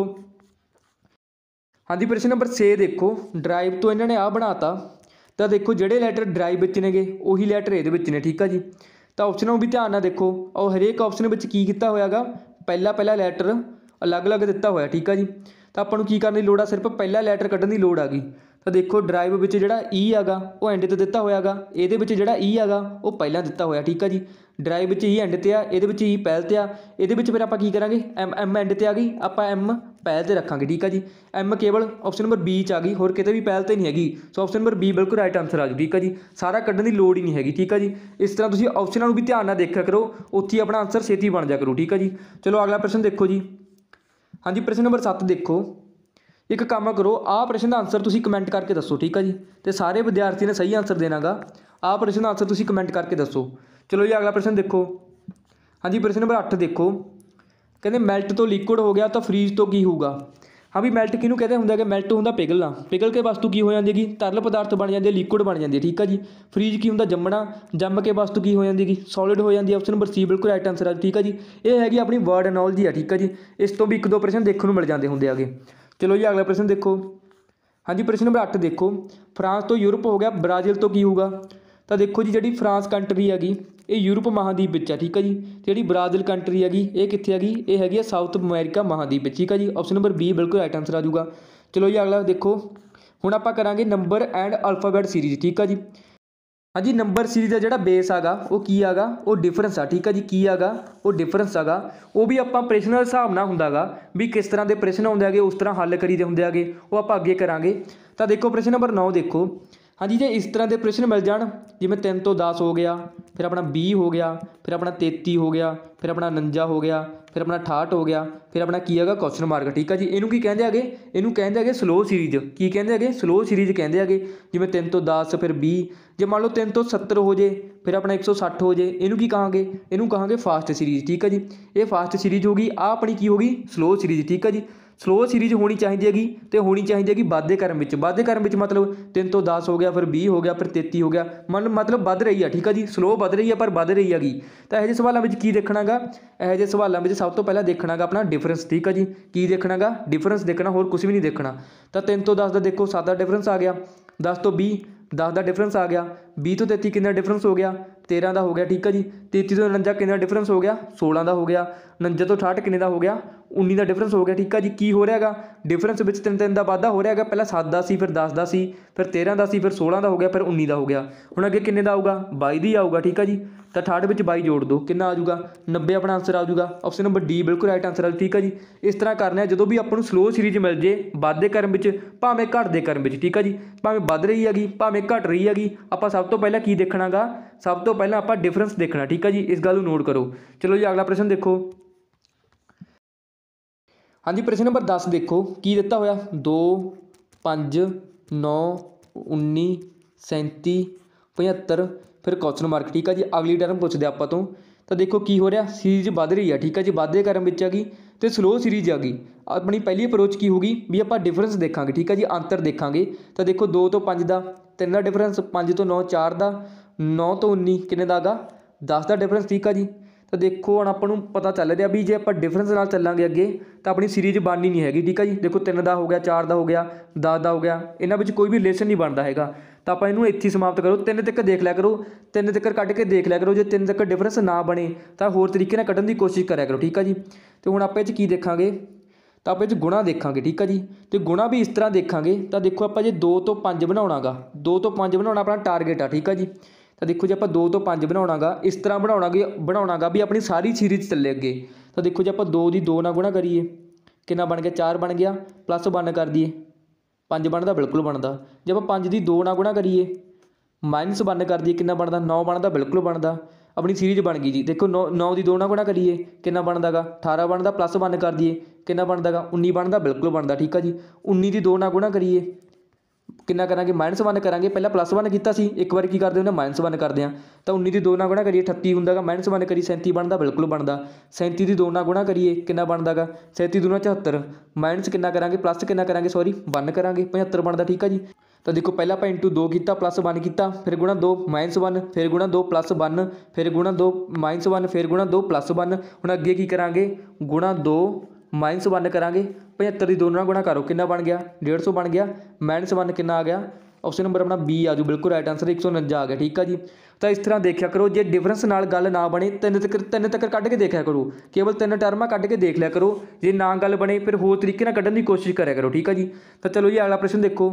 हाँ जी, प्रश्न नंबर छे देखो। ड्राइव तो इन्होंने आ बनाता, तो देखो जोड़े लैटर ड्राइव विच ने गे उही लैटर ये ने। ठीक है जी, ਤਾਂ ਆਪਸ਼ਨ ਨੂੰ ਵੀ ਧਿਆन ਨਾਲ ਦੇਖੋ। ਉਹ ਹਰੇਕ ਆਪਸ਼ਨ ਵਿੱਚ ਕੀ ਕੀਤਾ ਹੋਇਆ ਗਾ, ਪਹਿਲਾ ਪਹਿਲਾ ਲੈਟਰ ਅਲੱਗ ਅਲੱਗ ਦਿੱਤਾ ਹੋਇਆ। ਠੀਕ ਆ ਜੀ। ਤਾਂ ਆਪਾਂ ਨੂੰ ਕੀ ਕਰਨ ਦੀ ਲੋੜ ਆ, ਸਿਰਫ ਪਹਿਲਾ ਲੈਟਰ ਕੱਢਣ ਦੀ ਲੋੜ ਆ ਗਈ। ਤਾਂ ਦੇਖੋ ਡਰਾਈਵ ਵਿੱਚ ਜਿਹੜਾ ਈ ਹੈਗਾ ਉਹ ਐਂਡ 'ਤੇ ਦਿੱਤਾ ਹੋਇਆ ਗਾ, ਇਹਦੇ ਵਿੱਚ ਜਿਹੜਾ ਈ ਹੈਗਾ ਉਹ ਪਹਿਲਾਂ ਦਿੱਤਾ ਹੋਇਆ। ਠੀਕ ਆ ਜੀ। ਡਰਾਈਵ ਵਿੱਚ ਈ ਐਂਡ 'ਤੇ ਆ, ਇਹਦੇ ਵਿੱਚ ਈ ਪਹਿਲ 'ਤੇ ਆ। ਇਹਦੇ ਵਿੱਚ ਫਿਰ ਆਪਾਂ ਕੀ ਕਰਾਂਗੇ, ਐਮ ਐਮ ਐਂਡ 'ਤੇ ਆ ਗਈ, ਆਪਾਂ ਐਮ ਪਹਿਲ 'ਤੇ ਰੱਖਾਂਗੇ। ਠੀਕ ਆ ਜੀ। ਐਮ ਕੇਵਲ ਆਪਸ਼ਨ ਨੰਬਰ ਬੀ 'ਚ ਆ ਗਈ, ਹੋਰ ਕਿਤੇ ਵੀ ਪਹਿਲ 'ਤੇ ਨਹੀਂ ਹੈਗੀ। ਸੋ ਆਪਸ਼ਨ ਨੰਬਰ ਬੀ ਬਿਲਕੁਲ ਰਾਈਟ ਆਨਸਰ ਆ ਜੂ। ਠੀਕ ਆ ਜੀ। ਸਾਰਾ ਕੱਢਣ ਦੀ ਲੋੜ ਹੀ ਨਹੀਂ ਹੈਗੀ। ਠੀਕ ਆ ਜੀ। ਇਸ ਤਰ੍ਹਾਂ ਤੁਸੀਂ ਆਪਸ਼ਨਾਂ ਨੂੰ ਵੀ ਧਿਆਨ ਨਾਲ ਦੇਖਿਆ ਕਰੋ, ਉੱਥੇ ਆਪਣਾ ਆਨਸਰ ਛੇਤੀ ਬਣ ਜਾ ਕਰੋ। ਠੀਕ ਆ ਜੀ। ਚਲੋ ਅਗਲਾ ਪ੍ਰਸ਼ਨ ਦੇਖੋ ਜੀ। ਹਾਂਜੀ ਪ੍ਰਸ਼ਨ ਨੰਬਰ ਸੱਤ ਦੇਖੋ। ਇੱਕ ਕੰਮ ਕਰੋ, ਆਹ ਪ੍ਰਸ਼ਨ ਦਾ ਆਨਸਰ ਤੁਸੀਂ ਕਮੈਂਟ ਕਰਕੇ ਦੱਸੋ। ਠੀਕ ਆ ਜੀ। ਤੇ ਸਾਰੇ ਵਿਦਿਆਰਥੀ ਨੇ ਸਹੀ ਆਨਸਰ ਦੇਣਾ ਗਾ। ਆਹ ਪ੍ਰਸ਼ਨ ਦਾ ਆਨਸਰ ਤੁਸੀਂ ਕਮੈਂਟ ਕਰਕੇ ਦੱਸੋ। ਚਲੋ ਜੀ ਅਗਲਾ ਪ੍ਰਸ਼ਨ ਦੇਖੋ। ਹਾਂਜੀ ਪ੍ਰਸ਼ਨ ਨੰਬਰ ਅੱਠ ਦੇਖੋ। ਕਹਿੰਦੇ ਮੈਲਟ ਤੋਂ ਲਿਕੁਇਡ ਹੋ ਗਿਆ ਤਾਂ ਫਰੀਜ਼ ਤੋਂ ਕੀ ਹੋਊਗਾ। ਹਾਂ ਵੀ ਮੈਲਟ ਕਿਹਨੂੰ ਕਹਿੰਦੇ ਹੁੰਦਾ ਕਿ ਮੈਲਟ ਹੁੰਦਾ ਪਿਘਲਣਾ, ਪਿਘਲ ਕੇ ਵਸਤੂ ਕੀ ਹੋ ਜਾਂਦੀ ਹੈਗੀ, ਤਰਲ ਪਦਾਰਥ ਬਣ ਜਾਂਦੀ ਹੈ, ਲਿਕੁਇਡ ਬਣ ਜਾਂਦੀ ਹੈ। ਠੀਕ ਆ ਜੀ। ਫਰੀਜ਼ ਕੀ ਹੁੰਦਾ, ਜੰਮਣਾ, ਜੰਮ ਕੇ ਵਸਤੂ ਕੀ ਹੋ ਜਾਂਦੀ ਹੈਗੀ, ਸੋਲਿਡ ਹੋ ਜਾਂਦੀ ਹੈ। ਆਪਸ਼ਨ ਨੰਬਰ ਸੀ ਬਿਲਕੁਲ ਰਾਈਟ ਆਨਸਰ ਆ। ਠੀਕ ਆ ਜੀ। ਇਹ ਹੈਗੀ ਆਪਣੀ ਵਰਡ ਨੌਲੇਜ ਆ। ਠੀਕ ਆ ਜੀ। ਇਸ ਤੋਂ ਵੀ ਇੱਕ ਦੋ ਪ੍ਰਸ਼ਨ ਦੇਖਣ ਨੂੰ ਮਿਲ ਜਾਂਦੇ ਹੁੰਦੇ ਹੈਗੇ। ਚਲੋ ਜੀ ਅਗਲਾ ਪ੍ਰਸ਼ਨ ਦੇਖੋ। ਹਾਂਜੀ ਪ੍ਰਸ਼ਨ ਨੰਬਰ ਅੱਠ ਦੇਖੋ। ਫਰਾਂਸ ਤੋਂ ਯੂਰਪ ਹੋ ਗਿਆ, ਬ੍ਰਾਜ਼ੀਲ ਤੋਂ ਕੀ ਹੋਊਗਾ। ਤਾਂ ਦੇਖੋ ਜੀ ਜਿਹੜੀ ਫਰਾਂਸ ਕੰਟਰੀ ਹੈਗੀ ਇਹ ਯੂਰਪ ਮਹਾਦੀਪ ਵਿੱਚ ਆ। ਠੀਕ ਆ ਜੀ। ਜਿਹੜੀ ਬ੍ਰਾਜ਼ੀਲ ਕੰਟਰੀ ਹੈਗੀ ਇਹ ਕਿੱਥੇ ਹੈਗੀ, ਇਹ ਹੈਗੀ ਆ ਸਾਊਥ ਅਮਰੀਕਾ ਮਹਾਦੀਪ ਵਿੱਚ। ਠੀਕ ਆ ਜੀ। ਆਪਸ਼ਨ ਨੰਬਰ ਬੀ ਬਿਲਕੁਲ ਰਾਈਟ ਆਨਸਰ ਆ ਜਾਊਗਾ। ਚਲੋ ਜੀ ਅਗਲਾ ਦੇਖੋ। ਹੁਣ ਆਪਾਂ ਕਰਾਂਗੇ ਨੰਬਰ ਐਂਡ ਅਲਫਾਬੈਟ ਸੀਰੀਜ਼। ਠੀਕ ਆ ਜੀ। ਹਾਂਜੀ ਨੰਬਰ ਸੀਰੀਜ਼ ਦਾ ਜਿਹੜਾ ਬੇਸ ਹੈਗਾ ਉਹ ਕੀ ਹੈਗਾ, ਉਹ ਡਿਫਰੈਂਸ ਆ। ਠੀਕ ਆ ਜੀ। ਕੀ ਹੈਗਾ, ਉਹ ਡਿਫਰੈਂਸ ਹੈਗਾ। ਉਹ ਵੀ ਆਪਾਂ ਪ੍ਰਸ਼ਨ ਦੇ ਹਿਸਾਬ ਨਾਲ ਹੁੰਦਾ ਗਾ ਵੀ ਕਿਸ ਤਰ੍ਹਾਂ ਦੇ ਪ੍ਰਸ਼ਨ ਆਉਂਦੇ ਹੈਗੇ, ਉਸ ਤਰ੍ਹਾਂ ਹੱਲ ਕਰੀਦੇ ਹੁੰਦੇ ਹੈਗੇ, ਉਹ ਆਪਾਂ ਅੱਗੇ ਕਰਾਂਗੇ। ਤਾਂ ਦੇਖੋ ਪ੍ਰਸ਼ਨ ਨੰਬਰ ਨੌ ਦੇਖੋ। ਹਾਂਜੀ ਜੇ ਇਸ ਤਰ੍ਹਾਂ ਦੇ ਪ੍ਰਸ਼ਨ ਮਿਲ ਜਾਣ, ਜਿਵੇਂ ਤਿੰਨ ਤੋਂ ਦਸ ਹੋ ਗਿਆ, ਫਿਰ ਆਪਣਾ ਵੀਹ ਹੋ ਗਿਆ, ਫਿਰ ਆਪਣਾ ਤੇਤੀ ਹੋ ਗਿਆ, ਫਿਰ ਆਪਣਾ ਉਣੰਜਾ ਹੋ ਗਿਆ, ਫਿਰ ਆਪਣਾ ਅਠਾਹਠ ਹੋ ਗਿਆ, ਫਿਰ ਆਪਣਾ ਕੀ ਹੈਗਾ ਕੁਐਸਚਨ ਮਾਰਕ। ਠੀਕ ਆ ਜੀ। ਇਹਨੂੰ ਕੀ ਕਹਿੰਦੇ ਹੈਗੇ, ਇਹਨੂੰ ਕਹਿੰਦੇ ਹੈਗੇ ਸਲੋ ਸੀਰੀਜ਼। ਕੀ ਕਹਿੰਦੇ ਹੈਗੇ, ਸਲੋ ਸੀਰੀਜ਼ ਕਹਿੰਦੇ ਹੈਗੇ। ਜਿਵੇਂ ਤਿੰਨ ਤੋਂ ਦਸ ਫਿਰ ਵੀਹ, ਜੇ ਮੰਨ ਲਓ ਤਿੰਨ ਤੋਂ ਸੱਤਰ ਹੋ ਜੇ, ਫਿਰ ਆਪਣਾ ਇੱਕ ਸੌ ਸੱਠ ਹੋ ਜੇ, ਇਹਨੂੰ ਕੀ ਕਹਾਂਗੇ, ਇਹਨੂੰ ਕਹਾਂਗੇ ਫਾਸਟ ਸੀਰੀਜ਼। ਠੀਕ ਆ ਜੀ। ਇਹ ਫਾਸਟ ਸੀਰੀਜ਼ ਹੋ ਗਈ। ਆਹ ਆਪਣੀ ਕੀ ਹੋ ਗਈ, ਸਲੋ ਸੀਰੀਜ਼। ਠੀਕ ਆ ਜੀ। ਸਲੋ ਸੀਰੀਜ਼ ਹੋਣੀ ਚਾਹੀਦੀ ਹੈਗੀ ਅਤੇ ਹੋਣੀ ਚਾਹੀਦੀ ਹੈਗੀ ਵਾਧੇ ਕਰਮ ਵਿੱਚ। ਵਾਧੇ ਕਰਮ ਵਿੱਚ ਮਤਲਬ ਤਿੰਨ ਤੋਂ ਦਸ ਹੋ ਗਿਆ, ਫਿਰ ਵੀਹ ਹੋ ਗਿਆ, ਫਿਰ ਤੇਤੀ ਹੋ ਗਿਆ, ਮਨ ਮਤਲਬ ਵੱਧ ਰਹੀ ਆ। ਠੀਕ ਆ ਜੀ। ਸਲੋ ਵੱਧ ਰਹੀ ਆ ਪਰ ਵੱਧ ਰਹੀ ਹੈਗੀ। ਤਾਂ ਇਹੋ ਜਿਹੇ ਸਵਾਲਾਂ ਵਿੱਚ ਕੀ ਦੇਖਣਾ ਗਾ, ਇਹੋ ਜਿਹੇ ਸਵਾਲਾਂ ਵਿੱਚ ਸਭ ਤੋਂ ਪਹਿਲਾਂ ਦੇਖਣਾ ਗਾ ਆਪਣਾ ਡਿਫਰੈਂਸ। ਠੀਕ ਆ ਜੀ। ਕੀ ਦੇਖਣਾ ਗਾ, ਡਿਫਰੈਂਸ ਦੇਖਣਾ, ਹੋਰ ਕੁਛ ਵੀ ਨਹੀਂ ਦੇਖਣਾ। ਤਾਂ ਤਿੰਨ ਤੋਂ ਦਸ ਦਾ ਦੇਖੋ ਸੱਤ ਦਾ ਡਿਫਰੈਂਸ ਆ ਗਿਆ, ਦਸ ਤੋਂ ਵੀਹ ਦਸ ਦਾ ਡਿਫਰੈਂਸ ਆ ਗਿਆ, ਵੀਹ ਤੋਂ ਤੇਤੀ ਕਿੰਨਾ ਡਿਫਰੈਂਸ ਹੋ ਗਿਆ, ਤੇਰਾਂ ਦਾ ਹੋ ਗਿਆ। ਠੀਕ ਆ ਜੀ। ਤੇਤੀ ਤੋਂ ਉਣੰਜਾ ਕਿੰਨਾ ਡਿਫਰੈਂਸ ਹੋ ਗਿਆ, ਸੋਲਾਂ ਦਾ ਹੋ ਗਿਆ। ਉਣੰਜਾ ਤੋਂ ਅਠਾਹਠ ਕਿੰਨੇ ਦਾ ਹੋ ਗਿਆ, ਉੱਨੀ ਦਾ ਡਿਫਰੈਂਸ ਹੋ ਗਿਆ। ਠੀਕ ਆ ਜੀ। ਕੀ ਹੋ ਰਿਹਾ ਹੈਗਾ, ਡਿਫਰੈਂਸ ਵਿੱਚ ਤਿੰਨ ਤਿੰਨ ਦਾ ਵਾਧਾ ਹੋ ਰਿਹਾ ਹੈਗਾ। ਪਹਿਲਾਂ ਸੱਤ ਦਾ ਸੀ, ਫਿਰ ਦਸ ਦਾ ਸੀ, ਫਿਰ ਤੇਰਾਂ ਦਾ ਸੀ, ਫਿਰ ਸੋਲਾਂ ਦਾ ਹੋ ਗਿਆ, ਫਿਰ ਉੱਨੀ ਦਾ ਹੋ ਗਿਆ। ਹੁਣ ਅੱਗੇ ਕਿੰਨੇ ਦਾ ਆਊਗਾ, ਬਾਈ ਦੀ ਆਊਗਾ। ਠੀਕ ਆ ਜੀ। ਤਾਂ ਅਠਾਹਠ ਵਿੱਚ ਬਾਈ ਜੋੜ ਦਿਓ, ਕਿੰਨਾ ਆ ਜਾਊਗਾ, ਨੱਬੇ ਆਪਣਾ ਆਨਸਰ ਆ ਜਾਊਗਾ। ਆਪਸ਼ਨ ਨੰਬਰ ਡੀ ਬਿਲਕੁਲ ਰਾਈਟ ਆਨਸਰ ਆ। ਠੀਕ ਆ ਜੀ। ਇਸ ਤਰ੍ਹਾਂ ਕਰਨਾ ਜਦੋਂ ਵੀ ਆਪਾਂ ਨੂੰ ਸਲੋ ਸੀਰੀਜ਼ ਮਿਲ ਜੇ ਵਾਧੇ ਕਰਮ ਵਿੱਚ ਭਾਵੇਂ ਘੱਟਦੇ ਕਰਮ ਵਿੱਚ। ਠੀਕ ਆ ਜੀ। ਭਾਵੇਂ ਵੱਧ ਰਹੀ ਹੈਗੀ ਭਾਵੇਂ ਘੱਟ ਰਹੀ ਹੈਗੀ, ਆਪਾਂ ਸਭ ਤੋਂ ਪਹਿਲਾਂ ਕੀ ਦੇਖਣਾ ਗਾ, ਸਭ ਤੋਂ ਪਹਿਲਾਂ ਆਪਾਂ ਡਿਫਰੈਂਸ ਦੇਖਣਾ। ਠੀਕ ਆ ਜੀ। ਇਸ ਗੱਲ ਨੂੰ ਨੋਟ ਕਰੋ। ਚਲੋ ਜੀ ਅਗਲਾ ਪ੍ਰਸ਼ਨ ਦੇਖੋ। ਹਾਂਜੀ ਪ੍ਰਸ਼ਨ ਨੰਬਰ ਦਸ ਦੇਖੋ। ਕੀ ਦਿੱਤਾ ਹੋਇਆ, ਦੋ ਪੰਜ ਨੌ ਉੱਨੀ ਸੈਂਤੀ ਪਝੱਤਰ ਫਿਰ ਕੁਐਸਚਨ ਮਾਰਕ। ਠੀਕ ਆ ਜੀ। ਅਗਲੀ ਟਰਮ ਪੁੱਛਦੇ ਆਪਾਂ ਤੋਂ। ਤਾਂ ਦੇਖੋ ਕੀ ਹੋ ਰਿਹਾ, ਸੀਰੀਜ਼ ਵੱਧ ਰਹੀ ਆ। ਠੀਕ ਆ ਜੀ। ਵਾਧੇ ਕਰਮ ਵਿੱਚ ਆ ਗਈ ਅਤੇ ਸਲੋ ਸੀਰੀਜ਼ ਆ ਗਈ। ਆਪਣੀ ਪਹਿਲੀ ਅਪਰੋਚ ਕੀ ਹੋਊਗੀ ਵੀ ਆਪਾਂ ਡਿਫਰੈਂਸ ਦੇਖਾਂਗੇ। ਠੀਕ ਆ ਜੀ। ਅੰਤਰ ਦੇਖਾਂਗੇ। ਤਾਂ ਦੇਖੋ ਦੋ ਤੋਂ ਪੰਜ ਦਾ ਤਿੰਨ ਦਾ ਡਿਫਰੈਂਸ, ਪੰਜ ਤੋਂ ਨੌ ਚਾਰ ਦਾ, ਨੌ ਤੋਂ ਉੱਨੀ ਕਿੰਨੇ ਦਾ ਹੈਗਾ, ਦਸ ਦਾ ਡਿਫਰੈਂਸ। ਠੀਕ ਆ ਜੀ। ਤਾਂ ਦੇਖੋ ਹੁਣ ਆਪਾਂ ਨੂੰ ਪਤਾ ਚੱਲ ਰਿਹਾ ਵੀ ਜੇ ਆਪਾਂ ਡਿਫਰੈਂਸ ਨਾਲ ਚੱਲਾਂਗੇ ਅੱਗੇ ਤਾਂ ਆਪਣੀ ਸੀਰੀਜ਼ ਬਣਨੀ ਨਹੀਂ ਹੈਗੀ। ਠੀਕ ਆ ਜੀ। ਦੇਖੋ ਤਿੰਨ ਦਾ ਹੋ ਗਿਆ, ਚਾਰ ਦਾ ਹੋ ਗਿਆ, ਦਸ ਦਾ ਹੋ ਗਿਆ, ਇਹਨਾਂ ਵਿੱਚ ਕੋਈ ਵੀ ਰਿਲੇਸ਼ਨ ਨਹੀਂ ਬਣਦਾ ਹੈਗਾ। ਤਾਂ ਆਪਾਂ ਇਹਨੂੰ ਇੱਥੇ ਸਮਾਪਤ ਕਰੋ। ਤਿੰਨ ਤੱਕ ਦੇਖ ਲਿਆ ਕਰੋ, ਤਿੰਨ ਤੱਕ ਕੱਢ ਕੇ ਦੇਖ ਲਿਆ ਕਰੋ। ਜੇ ਤਿੰਨ ਤੱਕ ਡਿਫਰੈਂਸ ਨਾ ਬਣੇ ਤਾਂ ਹੋਰ ਤਰੀਕੇ ਨਾਲ ਕੱਢਣ ਦੀ ਕੋਸ਼ਿਸ਼ ਕਰਿਆ ਕਰੋ। ਠੀਕ ਆ ਜੀ। ਅਤੇ ਹੁਣ ਆਪਾਂ ਇਹ 'ਚ ਕੀ ਦੇਖਾਂਗੇ, ਤਾਂ ਆਪਾਂ ਇਹ 'ਚ ਗੁਣਾ ਦੇਖਾਂਗੇ। ਠੀਕ ਆ ਜੀ। ਅਤੇ ਗੁਣਾ ਵੀ ਇਸ ਤਰ੍ਹਾਂ ਦੇਖਾਂਗੇ। ਤਾਂ ਦੇਖੋ ਆਪਾਂ ਜੇ ਦੋ ਤੋਂ ਪੰਜ ਬਣਾਉਣਾ ਗਾ, ਦੋ ਤੋਂ ਪੰਜ ਬਣਾਉਣਾ ਆਪਣਾ ਟਾਰਗੇਟ ਆ। ਠੀਕ ਆ ਜੀ। ਤਾਂ ਦੇਖੋ ਜੇ ਆਪਾਂ ਦੋ ਤੋਂ ਪੰਜ ਬਣਾਉਣਾ ਗਾ, ਇਸ ਤਰ੍ਹਾਂ ਬਣਾਉਣਾ ਗੇ ਬਣਾਉਣਾ ਗਾ ਵੀ ਆਪਣੀ ਸਾਰੀ ਸੀਰੀਜ਼ ਚੱਲੇ ਅੱਗੇ। ਤਾਂ ਦੇਖੋ ਜੇ ਆਪਾਂ ਦੋ ਦੀ ਦੋ ਨਾਲ ਗੁਣਾ ਕਰੀਏ ਕਿੰਨਾ ਬਣ ਗਿਆ, ਚਾਰ ਬਣ ਗਿਆ, ਪਲੱਸ ਵਨ ਕਰ ਦਈਏ, ਪੰਜ ਬਣਦਾ, ਬਿਲਕੁਲ ਬਣਦਾ। ਜੇ ਆਪਾਂ ਪੰਜ ਦੀ ਦੋ ਨਾਲ ਗੁਣਾ ਕਰੀਏ ਮਾਈਨਸ ਵਨ ਕਰ ਦਈਏ ਕਿੰਨਾ ਬਣਦਾ, ਨੌ ਬਣਦਾ, ਬਿਲਕੁਲ ਬਣਦਾ। ਆਪਣੀ ਸੀਰੀਜ਼ ਬਣ ਗਈ ਜੀ। ਦੇਖੋ ਨੌ ਨੌ ਦੀ ਦੋ ਨਾਲ ਗੁਣਾ ਕਰੀਏ ਕਿੰਨਾ ਬਣਦਾ ਗਾ, ਅਠਾਰਾਂ ਬਣਦਾ, ਪਲੱਸ ਵਨ ਕਰ ਦਈਏ ਕਿੰਨਾ ਬਣਦਾ ਗਾ, ਉੱਨੀ ਬਣਦਾ, ਬਿਲਕੁਲ ਬਣਦਾ। ਠੀਕ ਆ ਜੀ। ਉੱਨੀ ਦੀ ਦੋ ਨਾਲ ਗੁਣਾ ਕਰੀਏ ਕਿੰਨਾ ਕਰਾਂਗੇ, ਮਾਈਨਸ ਵਨ ਕਰਾਂਗੇ। ਪਹਿਲਾਂ ਪਲੱਸ ਵਨ ਕੀਤਾ ਸੀ, ਇੱਕ ਵਾਰ ਕੀ ਕਰਦੇ ਹੁੰਦੇ ਮਾਈਨਸ ਵਨ ਕਰਦੇ ਹਾਂ। ਤਾਂ ਉੱਨੀ ਦੀ ਦੋ ਨਾਲ ਗੁਣਾ ਕਰੀਏ ਅਠੱਤੀ ਹੁੰਦਾ ਗਾ, ਮਾਈਨਸ ਵਨ ਕਰੀ ਸੈਂਤੀ ਬਣਦਾ, ਬਿਲਕੁਲ ਬਣਦਾ। ਸੈਂਤੀ ਦੀ ਦੋ ਨਾਲ ਗੁਣਾ ਕਰੀਏ ਕਿੰਨਾ ਬਣਦਾ ਗਾ, ਸੈਂਤੀ ਦੂਣਾ ਚੁਹੱਤਰ, ਮਾਈਨਸ ਕਿੰਨਾ ਕਰਾਂਗੇ, ਪਲੱਸ ਕਿੰਨਾ ਕਰਾਂਗੇ, ਸੌਰੀ ਵਨ ਕਰਾਂਗੇ, ਪਝੱਤਰ ਬਣਦਾ। ਠੀਕ ਆ ਜੀ। ਤਾਂ ਦੇਖੋ ਪਹਿਲਾਂ ਆਪਾਂ ਇੰਟੂ ਦੋ ਕੀਤਾ, ਪਲੱਸ ਵਨ ਕੀਤਾ, ਫਿਰ ਗੁਣਾ ਦੋ ਮਾਈਨਸ ਵਨ, ਫਿਰ ਗੁਣਾ ਦੋ ਪਲੱਸ ਵਨ, ਫਿਰ ਗੁਣਾ ਦੋ ਮਾਈਨਸ ਵਨ, ਫਿਰ ਗੁਣਾ ਦੋ ਪਲੱਸ ਵਨ। ਹੁਣ ਅੱਗੇ ਕੀ ਕਰਾਂਗੇ, ਗੁਣਾ ਦੋ ਮਾਈਨਸ ਵਨ ਕਰਾਂਗੇ। ਪਝੱਤਰ ਦੀ ਦੋ ਨਾਲ ਗੁਣਾ ਕਰੋ ਕਿੰਨਾ ਬਣ ਗਿਆ, ਡੇਢ ਸੌ ਬਣ ਗਿਆ। ਮਾਈਨਸ ਵਨ ਕਿੰਨਾ ਆ ਗਿਆ, ऑप्शन नंबर अपना बी आ जू बिल्कुल राइट आंसर एक सौ उनंजा आ गया। ठीक है जी। तो इस तरह देखा करो जे डिफरेंस नाल गल ना बने तीन तक तीन तक कढ़ के देखा करो, केवल तीन टर्मां कढ़ के देख लिया करो, जे ना गल बने फिर होर तरीके नाल कढ़न की कोशिश करा करो। ठीक है जी। तो चलो जी अगला प्रश्न देखो।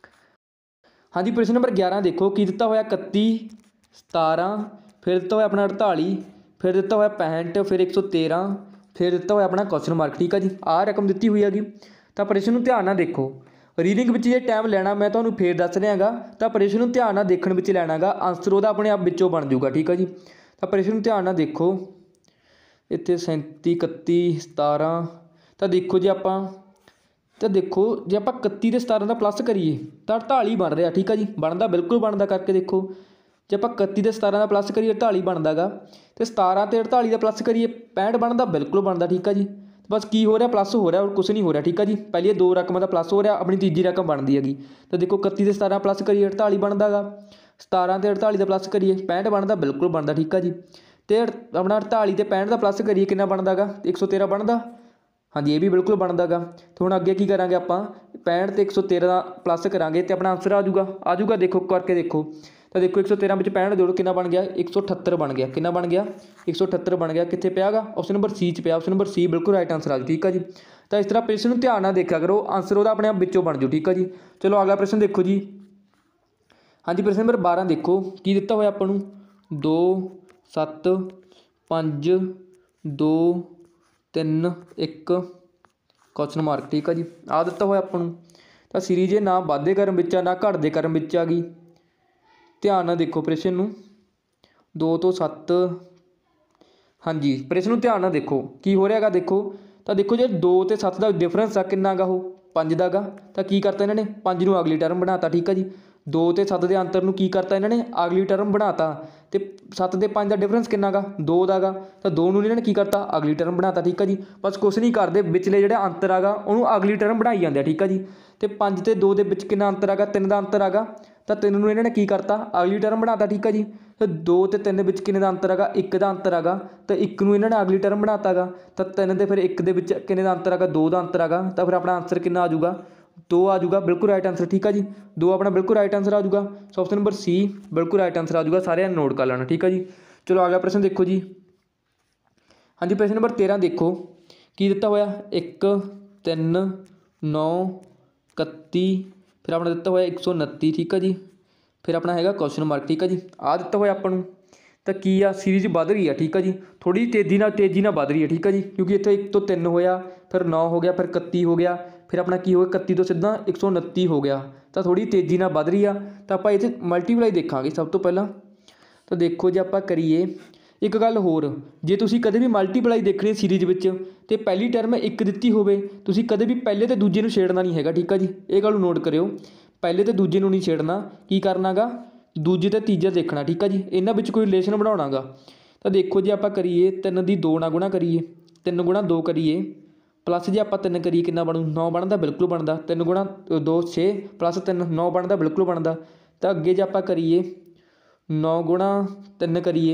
हाँ जी प्रश्न नंबर ग्यारह देखो की दिता होया इकत्ती, सतारह, फिर दिता होया अपना अड़ताली, फिर दिता होया पैंठ, फिर एक सौ तेरह, फिर दिता होया अपना क्वेश्चन मार्क। ठीक है जी। आ रकम दी हुई हैगी। तो प्रश्न नूं ध्यान नाल देखो, रीडिंग में जे टाइम लैना मैं तुहानूं फिर दस रहा गा, तो प्रश्न नूं ध्यान नाल देखण विच लैना गा, आंसर उहदा अपने आप विचों बन जूगा। ठीक है जी। तो प्रश्न नूं ध्यान नाल देखो, इत्थे सैंती, इकत्ती, सतारह, तो देखो जी आपां तो देखो जे आप इकत्ती ते सतारह का प्लस करिए तो अड़ताली बन रहा। ठीक है जी। बनता बिल्कुल बनता, करके देखो जे आप इकत्ती ते सतारह का प्लस करिए अड़ताली बनता गा, तो सतारह ते अड़ताली का प्लस करिए पैंठ बनता बिल्कुल बनता। ठीक है जी। बस की हो रहा प्लस हो रहा और कुछ नहीं हो रहा। ठीक है जी। पहले दो रकम का प्लस हो रहा, अपनी तीजी रकम बनती हैगी। तो देखो इकत्ती ते सतारह प्लस करिए अड़ताली बनता गा, सतारह ते अड़ताली का प्लस करिए पैंठ बनता बिल्कुल बनता। ठीक है जी। तो अपना अड़ताली ते पैंठ का प्लस करिए कितना बनता गा, एक सौ तेरह बनता। हाँ जी ये भी बिल्कुल बनता गा। तो हुण अगे की करांगे आपां, पैंठ ते एक सौ तेरह प्लस करांगे तो अपना आंसर आ जूगा आ जूगा देखो करके देखो। तो देखो एक सौ तेरह में पैंठ जोड़ो कितना बन गया, एक सौ अठत्तर बन गया। कितना बन गया, एक सौ अठत्तर बन गया। कितने पिया गा, ऑप्शन नंबर सी च पिया, ऑप्शन नंबर सी बिल्कुल राइट आंसर आ जू। ठीक है जी। तो इस तरह प्रश्न ध्यान नाल देखा करो, आंसर वह अपने आप विचों बन जू। ठीक है जी। चलो अगला प्रश्न देखो जी। हाँ जी प्रश्न नंबर बारह देखो की दिता होया आपां नूं, दो सत्त पंज दो तीन एक क्वेश्चन मार्क। ठीक है जी। आ दिता होया आपां नूं, तो सीरीज ना वाधे क्रम विच आ ना घटदे क्रम विच आ गई। ध्यान नाल देखो प्रश्न नूं, दो तो सत्त, हाँ जी प्रश्न नूं ध्यान नाल देखो की हो रहा गा। देखो तो देखो जो दो तो सत्त का डिफरेंस आ किन्ना गा, वो पंज का गा। तो की करता इन्होंने पंज नूं अगली टर्म बनाता। ठीक है जी। दो तो सत्त के अंतर नूं की करता इन्होंने अगली टर्म बनाता, तो सत्त ते पंज का डिफरेंस किन्ना गा, दो का गा। तो दो नूं इन्होंने की करता अगली टर्म बनाता। ठीक है जी। बस कुछ नहीं करते, विचले जिहड़े अंतर आगा उन्होंने अगली टर्म बनाई जाते। ठीक है जी। तो पंज ते दो दे विच किन्ना अंतर आगा, तीन का अंतर आगा। तो तीन नूं इन्होंने की करता अगली टर्म बनाता। ठीक है जी। तो दो तो तीन विच किन्ने दा अंतर आगा, एक का अंतर आगा। तो एक नूं इन्होंने अगली टर्म बनाता गा। तो तीन ते फिर एक दे विच किन्ने दा अंतर आगा, दो का अंतर आगा। तो फिर अपना आंसर कितना आ जूगा, दो आ जूगा बिल्कुल राइट आंसर। ठीक है जी। दो अपना बिल्कुल राइट आंसर आ जूगा। सो ऑप्शन नंबर सी बिल्कुल राइट आंसर आ जूगा। सारे नोट कर लेना। ठीक है जी। चलो अगला प्रश्न देखो जी। हाँ जी प्रश्न नंबर तेरह देखो की दिता होया, एक तीन नौ इकत्ती, फिर अपना दिता होया एक सौ उनती। ठीक है जी। फिर अपना हैगा क्वेश्चन मार्क। ठीक है जी। आ दिता होया आपां नूं तो की आ सीरीज बढ़ रही है। ठीक है जी। थोड़ी तेजी ना तेजी ना बढ़ रही है। ठीक है जी। क्योंकि इत्थे एक तो तीन होया, फिर नौ हो गया, फिर इकत्ती हो गया, फिर अपना की हो गया इकत्ती तो सीधा एक सौ उनती हो गया। तो थोड़ी तेजी ना बढ़ रही है। तो आप इत्थे मल्टीप्लाई देखा सब तो पहला। तो देखो जो आप करिए एक गल होर, जे तुसीं कदे भी मल्टीप्लाई देखनी सीरीज विच ते पहली टर्म एक दित्ती होवे, तुसीं कदे भी पहले तो दूजे नूं छेड़ना नहीं हैगा। ठीक है जी। ये गल नोट करियो, पहले तो दूजे नूं नहीं छेड़ना, की करना गा दूजे तो तीजा देखना। ठीक है जी। इन्हां विच कोई रिलेशन बनाउणा गा। तो देखो जे आप करिए तीन दी दो नाल गुणा करिए, तीन गुणा दो करिए, प्लस जे आप तीन करिए कितना बनू, नौ बनता बिल्कुल बनता। तीन गुणा दो छे, प्लस तीन नौ बनता बिल्कुल बनता। तो अगे जे आप करिए नौ गुणा तीन करिए,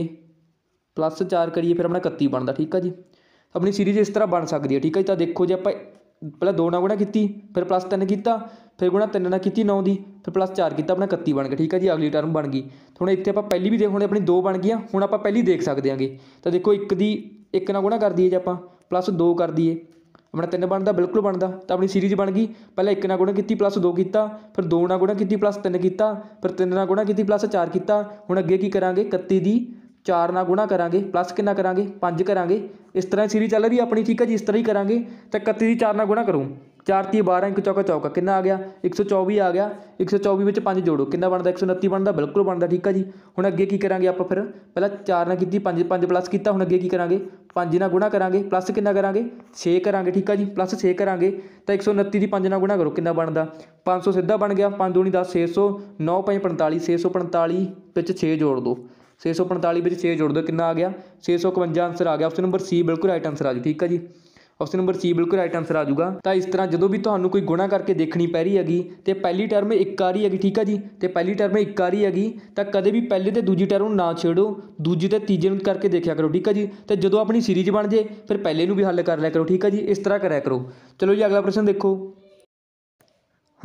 प्लस चार करिए, फिर अपना इकत्ती बनता। ठीक है जी। अपनी सीरीज इस तरह बन सकती है। ठीक है जी। तो देखो जी आप पहले दो नाल गुणा की, फिर प्लस तीन किया, फिर गुणा तीन नाल की नौ की, फिर प्लस चार किया, अपना इकत्ती बन गया। ठीक है जी। अगली टर्म बन गई। हुण इत्थे आपां पहली भी देख, हुण अपनी दो बन गई, हुण आपां पहली देख सकते हैं। तो देखो एक दी एक नाल गुणा कर दिए जे आपां, प्लस दो कर दिए, अपना तीन बनता बिल्कुल बनता। तो अपनी सीरीज बन गई। पहले एक नाल गुणा की, प्लस दो किया, फिर दो नाल गुणा की, प्लस तीन किया, फिर तीन नाल गुणा की, प्लस चार किया। हुण अगे की करांगे, इकत्ती दी चार नाल गुणा करांगे, प्लस कितना करांगे, पाँच करांगे। इस तरह सीरीज चल रही है अपनी। ठीक है जी। इस तरह ही करांगे। तो इकत्ती दी चार नाल गुणा करूँ, चार ती बारह, एक चौका चौका, कितना आ गया एक सौ चौबी आ गया। एक सौ चौबी में पाँच जोड़ो, कितना बनता एक सौ उनती बनता बिल्कुल बनता। ठीक है जी। हुण अगे की करांगे आप, फिर पहले चार नाल की, पाँच पाँच प्लस किया, हुण अगे की करांगे पाँच नाल गुणा करांगे, प्लस कितना करांगे छे करांगे। ठीक है जी। प्लस छे करांगे तो एक सौ उनती की पाँच नाल गुणा करो, कितना बनता पाँच सौ सीधा बन गया। पाँच दूनी दस, छे सौ, नौ पंज पंताली, छे सौ पंताली विच छे जोड़ दो, छे सौ पंताली में छे जोड़ दो, कितना आ गया छे सौ इकवंजा आंसर आ गया। ऑप्शन नंबर सी बिल्कुल राइट आंसर आ जू। ठीक है जी। ऑप्शन नंबर सी बिल्कुल राइट आंसर आ जाऊगा। तो इस तरह जो भी ਤੁਹਾਨੂੰ कोई गुणा करके देखनी पै रही हैगी तो पहली टर्म एक आ रही हैगी। ठीक है जी। तो पहली टर्म एक आ रही हैगी तो कदे भी पहले तो दूजी टर्म ना छेड़ो, दूजी तो तीजे करके देखा करो। ठीक है जी। तो जो अपनी सीरीज बन जाए फिर पहले भी हल कर लिया करो। ठीक है जी। इस तरह कराया करो। चलो जी अगला प्रश्न देखो।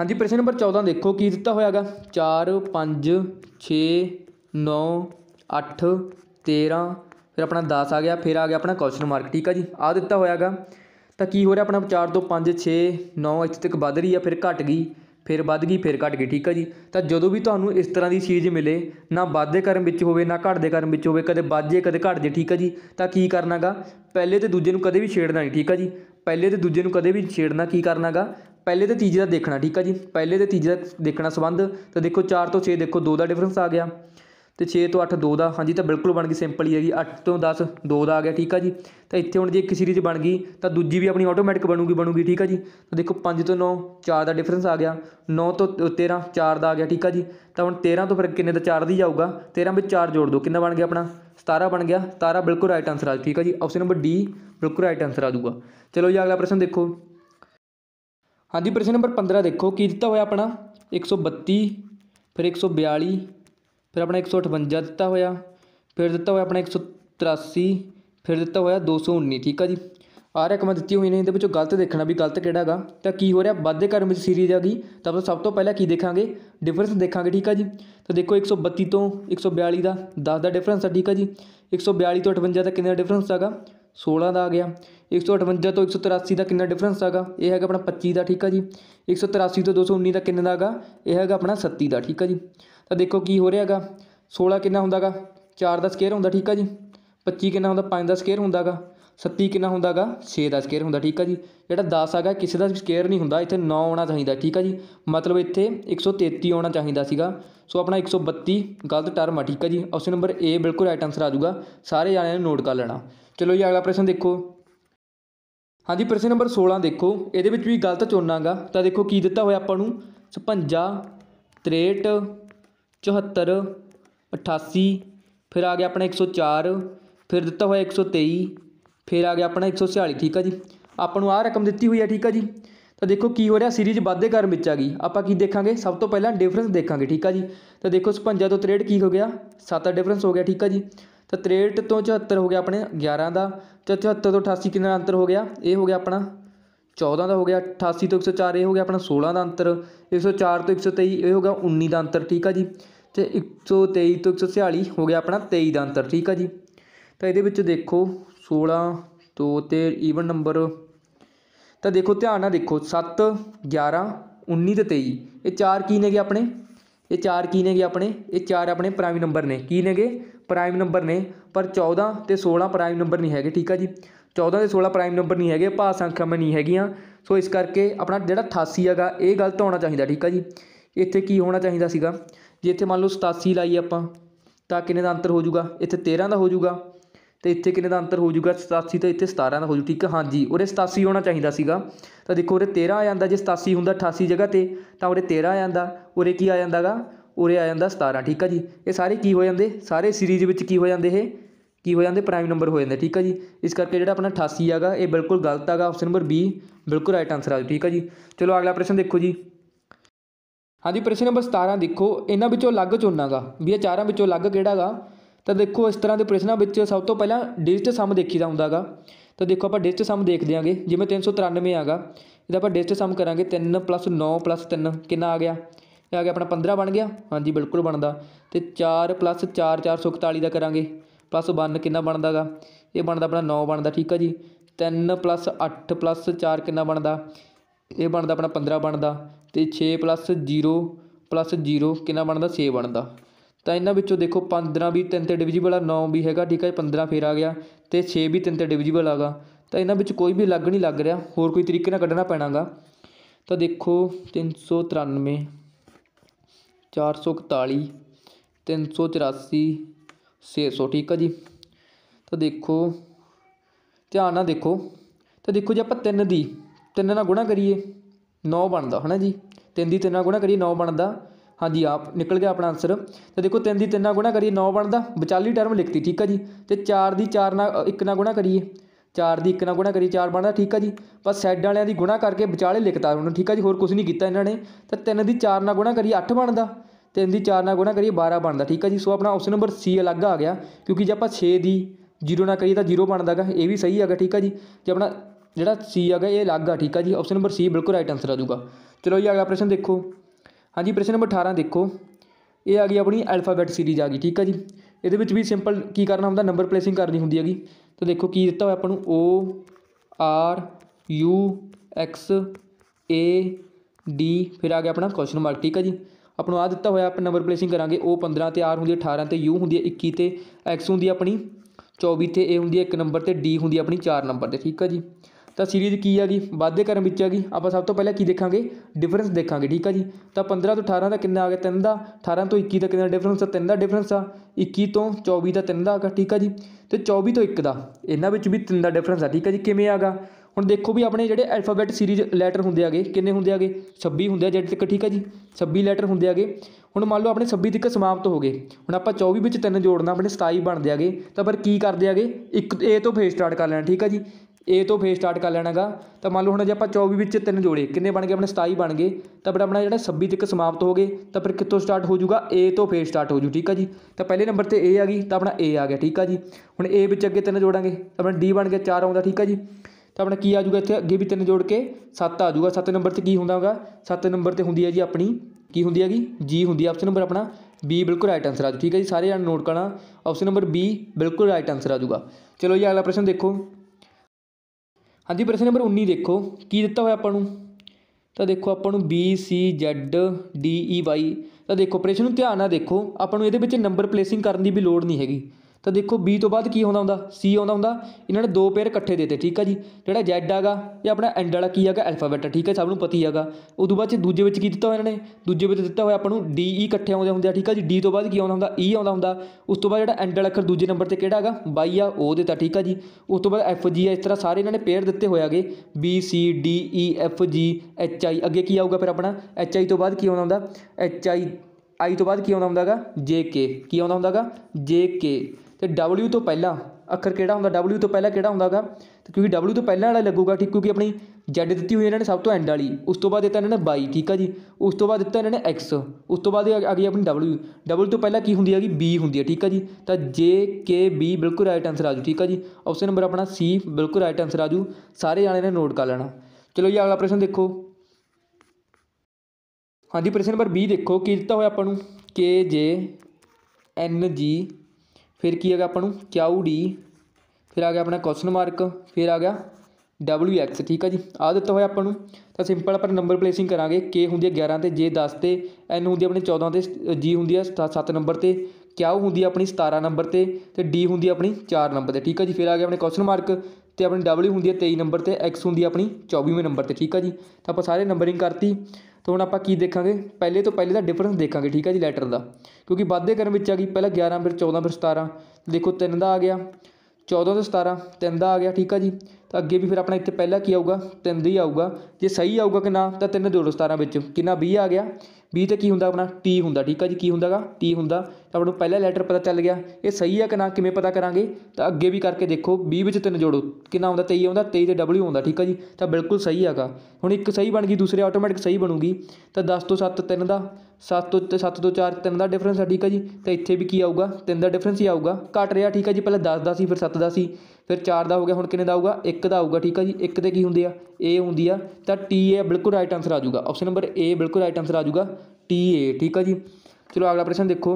हाँ जी, प्रश्न नंबर चौदह देखो की दिता होया गा, चार पाँच छे नौ अठ तेरह, फिर अपना दस आ गया, फिर आ गया अपना क्वेश्चन मार्क। ठीक है जी, आ दिता होया गा तो की हो रहा अपना चार तो पाँच छे नौ इत्थे तक वध रही है, फिर घट गई, फिर वध गई, फिर घट गई। ठीक है जी, तो जो भी तुहानूं इस तरह की चीज़ मिले, ना वाधे क्रम विच होवे ना घटदे क्रम विच होवे, कदे वध जाए कदे घट जाए, ठीक है जी, तो की करना गा, पहले तो दूजे नूं कदे भी छेड़ना नहीं। ठीक है जी, पहले तो दूजे नूं कदे भी छेड़ना, की करना गा, पहले तो तीजे का देखना। ठीक है जी, पहले तो तीजे का देखना संबंध। तो देखो चार तो छे देखो दो का डिफरेंस आ गया, तो छे तो अठ दो का, हाँ जी, तो बिल्कुल बन गई, सिंपल ही है जी। अठ तो दस दो का आ गया। ठीक है जी, तो इतने हुण जे एक सीरीज बन गई तो दूजी भी अपनी ऑटोमैटिक बनूगी बनूगी ठीक है जी। तो देखो पाँच तो नौ चार का डिफरेंस आ गया, नौ तो तेरह चार का आ गया। ठीक है जी, तो हुण तेरह तो फिर किन्ने का चार दी जाऊगा, तेरह में चार जोड़ दो, कितना बन गया अपना सतारह बन गया। सतारह बिल्कुल राइट आंसर आ। ठीक है जी, ऑप्शन नंबर डी बिल्कुल राइट आंसर आ जाऊगा। चलो जी अगला प्रश्न देखो। हाँ जी, प्रश्न नंबर पंद्रह देखो की दिता होया अपना एक सौ बत्ती, फिर एक सौ बयाली, फिर अपना एक सौ अठवंजा दिता होया, फिर दिता होया अपना एक सौ तिरासी, फिर दिता होया दो सौ उन्नी। ठीक है जी, आ रकम दी हुई ने, इहदे विचों गलत देखना भी गलत किहड़ा गा, तो की हो रहा वाधे क्रम में सीरीज आ गई, तो सब तो पहले की देखांगे डिफरेंस देखांगे। ठीक है जी, तो देखो एक सौ बत्ती तो एक सौ बयाली का दस का डिफरेंस है। ठीक है जी, एक सौ बयाली तो अठवंजा का कितना डिफरेंस हैगा, सोलह का आ गया। एक सौ अठवंजा तो एक सौ तिरासी का कितना डिफरेंस हैगा, यह हैगा अपना पच्ची का। ठीक है जी, एक सौ तिरासी तो दो सौ उन्नी का किन्ने का हैगा, यह हैगा अपना सत्ती का। ठीक है जी, तो देखो की हो रहा है, सोलह कितना होंदा गा चार का स्केयर होंदा। ठीक है जी, पच्ची कितना होंदा पाँच का स्केयर होंदा गा, सत्ती कितना होंदा गा छे का स्केयर होंदा। ठीक है जी, जिहड़ा दस हैगा किसी का स्केयर नहीं होंदा, इत्थे नौ आना चाहिए। ठीक है जी, मतलब इत्थे एक सौ तेती आना चाहिए सीगा, सो अपना एक सौ बत्ती गलत टर्म है। ठीक है जी, ऑप्शन नंबर ए बिल्कुल राइट आंसर आ जाऊगा, सारे जाने नोट कर लेना। चलो जी अगला प्रश्न देखो। हाँ जी, प्रश्न नंबर सोलह देखो, ये भी गलत चुनना गा, तो देखो की दिता होया आपां नूं छपंजा, त्रेहठ, चौहत्तर, अठासी, फिर आ गया अपना एक सौ चार, फिर दिता होया एक सौ तेई, फिर आ गया अपना एक सौ छियाली। ठीक है जी, आपां नूं आ रकम दी हुई है। ठीक है जी, तो देखो की हो रहा सीरीज वाधे क्रम विच आ गई, आपां की देखांगे सब तो पहला डिफरेंस देखांगे। ठीक है जी, तो देखो छपंजा तो त्रेहठ की हो गया सत्त का डिफरेंस हो गया। ठीक है जी, तो त्रेहठ तो चौहत्तर हो गया अपने ग्यारह का, तो चौहत्तर तो अठासी कितना अंतर हो गया, ये हो गया अपना चौदह का हो गया। अठासी तो एक सौ चार ये हो गया अपना सोलह का अंतर, एक सौ चार तो एक सौ तेई ये हो गया उन्नी का अंतर। ठीक है जी, तो एक सौ तेई तो एक सौ छियाली हो गया अपना तेई का अंतर। ठीक है जी, तो ये देखो सोलह तो ते ईवन नंबर, तो देखो ध्यान नाल देखो सत्त ग्यारह उन्नी तो तेई, ये चार की ने अपने, ये चार की ने अपने, ये चार अपने प्राइम नंबर ने, की ने प्राइम नंबर ने, पर चौदह तो सोलह प्राइम नंबर नहीं है। ठीक है जी, चौदह तो सोलह प्राइम नंबर नहीं है, भाग संख्या में नहीं हैगियां, सो इस करके अपना जो अठासी हैगा ये गलत होना चाहिए। ठीक है जी, इत्थे की होना चाहिए सीगा, जे इत्थे मान लो सतासी लाइए आपां तो किन्ने का अंतर हो जाऊगा, इत्थे तेरह का हो जाऊगा, तो इत्थे किन्ने का अंतर हो जाऊगा सतासी तो इत्थे सतारह का हो जाऊ। ठीक है, हाँ जी, उरे सतासी होना चाहिए सीगा, तो देखो उरे तेरह आ जाता, जे सतासी होंदा अठासी जगह ते तो उरे तेरह आ जाता, उरे की आ जाता गा उरे आ जाता सतारह। ठीक है जी, ये सारे की हो जाते, सारे सीरीज में की हो जाते हैं, की हो जाते प्राइम नंबर हो जाते। ठीक है जी, इस करके जो अपना अठासी हैगा ये बिल्कुल गलत हैगा, ऑप्शन नंबर बी बिल्कुल राइट आंसर आ जाए। ठीक है जी, चलो अगला प्रश्न देखो जी। हाँ जी, प्रश्न नंबर सतारह देखो, इन्हों विचों अलग चुनना गा भी चारों विचों अलग किहड़ा गा, तो देखो इस तरह के प्रश्नों में सब तो पहला डिजिट सम देखी दा हुंदा गा, तो देखो आप डिजिट सम देख देंगे, जिवें तीन सौ तिरानवे आगा, इहदा आप डिजिट सम करांगे, तीन प्लस नौ प्लस तीन कितना आ गया, ये आ गया अपना पंद्रह बन गया। हाँ जी बिल्कुल बनता, तो चार प्लस चार चार सौ इकताली का करांगे, प्लस वन कितना बनता गा, ये बनता अपना नौ बनता। ठीक है जी, तीन प्लस अठ प्लस चार कितना बनता, ये बनता अपना पंद्रह बनता, तो छे प्लस जीरो प्लस जीरो कितना बनता छे बनता। तो इन्हों विचों देखो पंद्रह भी तीन ते डिविजिबल आ, नौ भी हैगा। ठीक है, पंद्रह फिर आ गया, तो छे भी तीन ते डिविजिबल आगा, तो इन्हों विच कोई भी अलग नहीं लग रहा, होर कोई तरीके नाल कढ़ना पैना गा। तो देखो तीन सौ तिरानवे, चार सौ इकताली, तीन सौ चौरासी, छे सौ। ठीक है जी, तो देखो ध्यान नाल देखो, तो देखो जो आप तीन दी तीन नाल गुणा करिए नौ बनता है ना जी, तीन दी तीन नाल गुणा करिए नौ बनता। हाँ जी, आप निकल गया अपना आंसर। तो देखो तीन दी तीन नाल गुणा करिए नौ बनता, विचाली टर्म लिखती। ठीक है जी, तो चार दी चार नाल एक नाल गुणा करिए, चार दी एक नाल गुणा करिए चार बनता। ठीक है जी, बस सैड वालियां दी गुणा करके विचाले लिखता उन्होंने। ठीक है जी, होर कुछ नहीं किया इन्होंने। तो तीन दी चार नाल गुणा करिए अठ बनता, तीन दी चार नाल गुणा करिए बारह बनता। ठीक है जी, सो अपना ऑप्शन नंबर सी अलग आ गया, क्योंकि जो आप छे दी जीरो ना करिए तो जीरो बनता गा, ये भी सही है। ठीक है जी, जो अपना ਜਿਹੜਾ सी आ गया ये अलग आ, ठीक है जी। ऑप्शन नंबर सी बिल्कुल राइट आंसर आ जाऊगा। चलो जी अगला प्रश्न देखो। हाँ जी प्रश्न नंबर अठारह देखो, ये आ गई अपनी अल्फाबैट सीरीज आ गई, ठीक है जी। ये भी सिंपल की करना होंगे, नंबर प्लेसिंग करनी होंगी हैगी। तो देखो की दिता हुआ अपन O R U X A D फिर आ गया अपना क्वेश्चन मार्क, ठीक है जी। अपन आ दिता होया अपन नंबर प्लेसिंग करांगे, ओ पंद्रह तो आर होंगी अठारह तो यू होंगी इक्की तो एक्स होंगी अपनी चौबी तो ए होंगी एक नंबर तो डी होंगी अपनी चार नंबर से, ठीक है जी। तो सीरीज की हैगी वाधे क्रम विच हैगी। आप सब तो पहले की देखांगे डिफरेंस देखांगे, ठीक है जी। तो पंद्रह तो अठारह का कितना आ गया तीन का, अठारह तो इक्की का कितना डिफरेंस तीन का डिफरेंस आ, इक्की तो चौबी का तीन का आ गया, ठीक है जी। तो चौबी तो एक का इन्हों भी तीन का डिफरेंस आ, ठीक है जी। किमें आ गया ਹੁਣ देखो भी अपने ਜਿਹੜੇ अल्फाबैट सीरीज लैटर होंगे आगे किन्ने होंगे आगे छब्बी होंगे जेड तक, ठीक है जी। छब्बी लैटर होंगे आगे। ਹੁਣ मान लो अपने छब्बी तक समाप्त हो गए, ਹੁਣ ਆਪਾਂ चौबी ਵਿੱਚ तीन जोड़ना अपने सताई बनते आगे। तो पर की करते आगे एक ए तो फेस स्टार्ट कर लेना, ठीक है जी। ए तो फेस स्टार्ट कर लेना गा। तो मान लो हम जो आप चौबी ਵਿੱਚ तीन जोड़े किन्ने बन गए अपने सताई बन गए। तो फिर अपना जो छब्बी तक समाप्त हो गए तो फिर कितों स्टार्ट हो जाऊगा ए तो फेस स्टार्ट हो जू, ठीक है जी। तो पहले नंबर पर ए आ गई तो अपना ए आ गया, ठीक है जी। ਹੁਣ ए ਵਿੱਚ अगे तीन जोड़ांगे तो अपना डी बन गया चार आउंदा, ठीक है जी। तो अपना की आ जाऊगा इतने अगे भी तीन जोड़ के सत्त आ जाऊगा। सत्त नंबर से की होंदा होगा, सत्त नंबर से होंगी है जी अपनी की होंगी हैगी जी होंगी। ऑप्शन नंबर अपना बी बिल्कुल राइट आंसर आ जाऊ, ठीक है जी। सारे जाने नोट करना, ऑप्शन नंबर बी बिल्कुल राइट आंसर आ जाऊगा। चलो जी अगला प्रश्न देखो। हाँ जी प्रश्न नंबर उन्नीस देखो की दिता हुआ अपन तो देखो अपन B C Z D E Y. तो देखो प्रश्न में ध्यान नाल देखो, अपन ये नंबर प्लेसिंग करने की भी लोड़ नहीं हैगी। तो देखो बी तो बाद की आउंदा हुंदा सी आउंदा हुंदा, इन्होंने दो पेयर इकट्ठे देते, ठीक है जी। जो जैड आगा ये अपना एंड वाला की है अल्फाबैट, ठीक है, सबनों पता ही है। उदों बाद दूजे में की दिता हुआ इन्होंने दूजे में दिता हुआ अपन डी ई इकट्ठे आउंदे हुंदे, ठीक है जी। डी तो बाद की आउंदा हुंदा ई आउंदा हुंदा। उस तो बाद जो एंड वाला अखर दूजे नंबर पर किहड़ा हैगा बाई आ वो दिता, ठीक है जी। उस तो बाद एफ जी है, इस तरह सारे इन्होंने पेयर दिते हुए आगे B C D E F G H I. अगे की आऊगा फिर अपना एच आई तो बाद की आउंदा हुंदा एच आई आई तो बाद की आउंदा हुंदा जे के की आउंदा हुंदा जे के। तो डबल्यू तो पहला अखर किहड़ा हुंदा डबल्यू तो पहला किहड़ा हुंदा गा, तो क्योंकि डबल्यू तो पहला वाला लगूगा, ठीक, क्योंकि अपनी जैड दी हुई इन्होंने सब तो एंड वाली। उस तो बाद दिता इन्होंने बाई, ठीक है जी। उस तो बाद दिता इन्होंने एक्स। उस तो बाद आ गई अपनी डबल्यू। डबल्यू तो पहला की होंगी हैगी बी होंगी है, ठीक है जी। तो जे के बी बिल्कुल राइट आंसर आ जू, ठीक है जी। ऑप्शन नंबर अपना सी बिल्कुल राइट आंसर आ जू। सारे जाने ने नोट कर लेना। चलो जी अगला प्रश्न देखो। हाँ जी प्रश्न नंबर बी देखो की दिता हुआ अपन के जे एन जी फिर की आ गया अपन क्यू डी फिर आ गया अपना क्वेश्चन मार्क फिर आ गया डबल्यू एक्स, ठीक है जी। आ दिता हुआ अपन तो सिंपल अपन नंबर प्लेसिंग करांगे। के होंगी है ग्यारह तो जे दस तो एन होंगी अपनी चौदह तो जी होंगी है सत्त नंबर तो क्यू होंगी अपनी सतारह नंबर तो तो डी होंगी अपनी चार नंबर तो, ठीक है जी। फिर आ गया अपने क्वेश्चन मार्क तो अपनी डबल्यू होंगी है तेई नंबर तो एक्स होंगी अपनी चौबीवें नंबर पर, ठीक है जी। तो आप सारे नंबरिंग करती। तो हम आप की देखांगे पहले तो पहले का डिफरेंस देखांगे, ठीक है जी, लैटर का, क्योंकि वाधे क्रम में आ गई पहले ग्यारह फिर चौदह फिर सतारह। देखो तीन का आ गया चौदह तो सतारह तीन का आ गया, ठीक है जी। तो अगे भी फिर अपना इतने पहला की आऊगा तीन ही आऊगा। जे सही आऊगा कि ना तो तीन जोड़ो सतारह में कितना बीह आ गया। बीह तो की होंगे अपना टी होंगे, ठीक है जी। की होंगे टी होंगे तो अपने पहला लैटर पता चल गया ये सही है कि ना किमें पता करांगे। तो अगे भी करके देखो बीह में तीन जोड़ो कितना आउंदा तेई आउंदा तेई तो डबल्यू आउंदा, ठीक है जी। तो बिल्कुल सही है। हुण एक सही बन गई दूसरी ऑटोमैटिक सही बनूगी। तो दस तो सत्त तीन का सत्त तो सत्त तो चार तीन का डिफरेंस है, ठीक है जी। तो इत्थे भी की आऊगा तीन का डिफरेंस ही आऊगा घट रहा, ठीक है जी। पहले दस का सी फिर सत्त का सी फिर चार का हो गया, हुण किन्ने का आऊगा एक का आऊगा, ठीक है जी। एक तो की होंगी है ए होंगी है तो टी ए बिल्कुल राइट आंसर आ जाऊगा। ऑप्शन नंबर ए बिल्कुल राइट आंसर आ जाऊगा टी ए, ठीक है जी। चलो अगला प्रश्न देखो।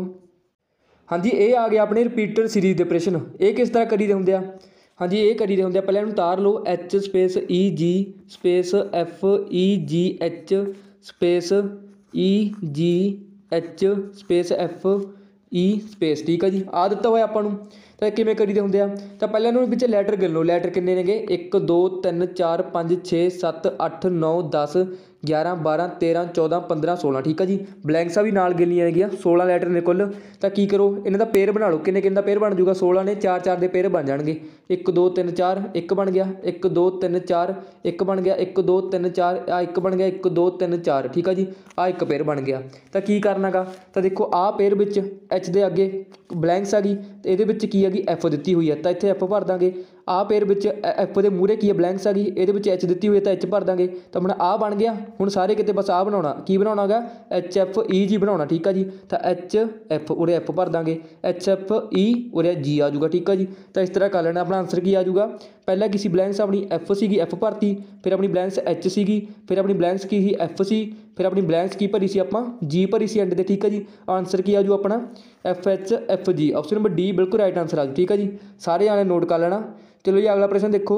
हाँ जी ये आ गया अपने रिपीटर सीरीज के प्रश्न। ये किस तरह करी दे होंगे। हाँ जी ये करी दे होंगे पहले इन्हूं तार लो H space E G space F E G H space E G H space F E space, ठीक है जी। आ दिता हुआ अपन तो किमें करी दे होंगे। तो पहले इन्होंने पिछले लैटर गिन लो, लैटर किन्ने ने एक दो तीन चार पाँच छे सत्त अठ नौ दस ग्यारह बारह तेरह चौदह पंद्रह सोलह, ठीक है जी। ब्लैंक्सा भी नाल गिनिया गया सोलह लैटर ने कुल। तो की करो इन्हों का पेयर बना लो किन्ने किन्ने का पेयर बन जूगा सोलह ने चार चार के पेयर बन जाएंगे। एक दो तीन चार एक बन गया एक दो तीन चार एक बन गया एक दो तीन चार आ एक बन गया एक दो तीन चार, ठीक है जी। आ एक पेयर बन गया। तो की करना गा तो देखो आ पेयर विच एच दे अगे ब्लैंक्स आ गई तो ये की हैगी एफ दी हुई है, तो इतने एफ भर देंगे। आ पेयर विच एफ के मूहरे की है ब्लैंक्स हैगी, ये एच दी हुई है तो एच भर देंगे। तो अपना आ बन गया। हुण सारे किते बस आ बनाउणा की बनाउणा गा एच एफ ई जी बनाउणा, ठीक है जी। तो एच एफ उरे एफ भर देंगे, एच एफ ई उरे जी आ जाऊगा, ठीक है जी। तो इस तरह कर लेना। अपना आंसर की आ जाऊगा, पहला की सी ब्लैंक्स अपनी एफ सी एफ भरती, फिर अपनी ब्लैंक्स एच सी, फिर अपनी ब्लैंक्स की सी एफ सी, फिर अपनी ब्लैंक्स की भरी सी आपां जी भरी सी एंड ते, ठीक है जी। आंसर की आ जाऊ अपना F H F G, option number D बिल्कुल राइट आंसर आ जाऊ, ठीक है जी। सारे जाने नोट कर लेना। चलो जी अगला प्रश्न देखो।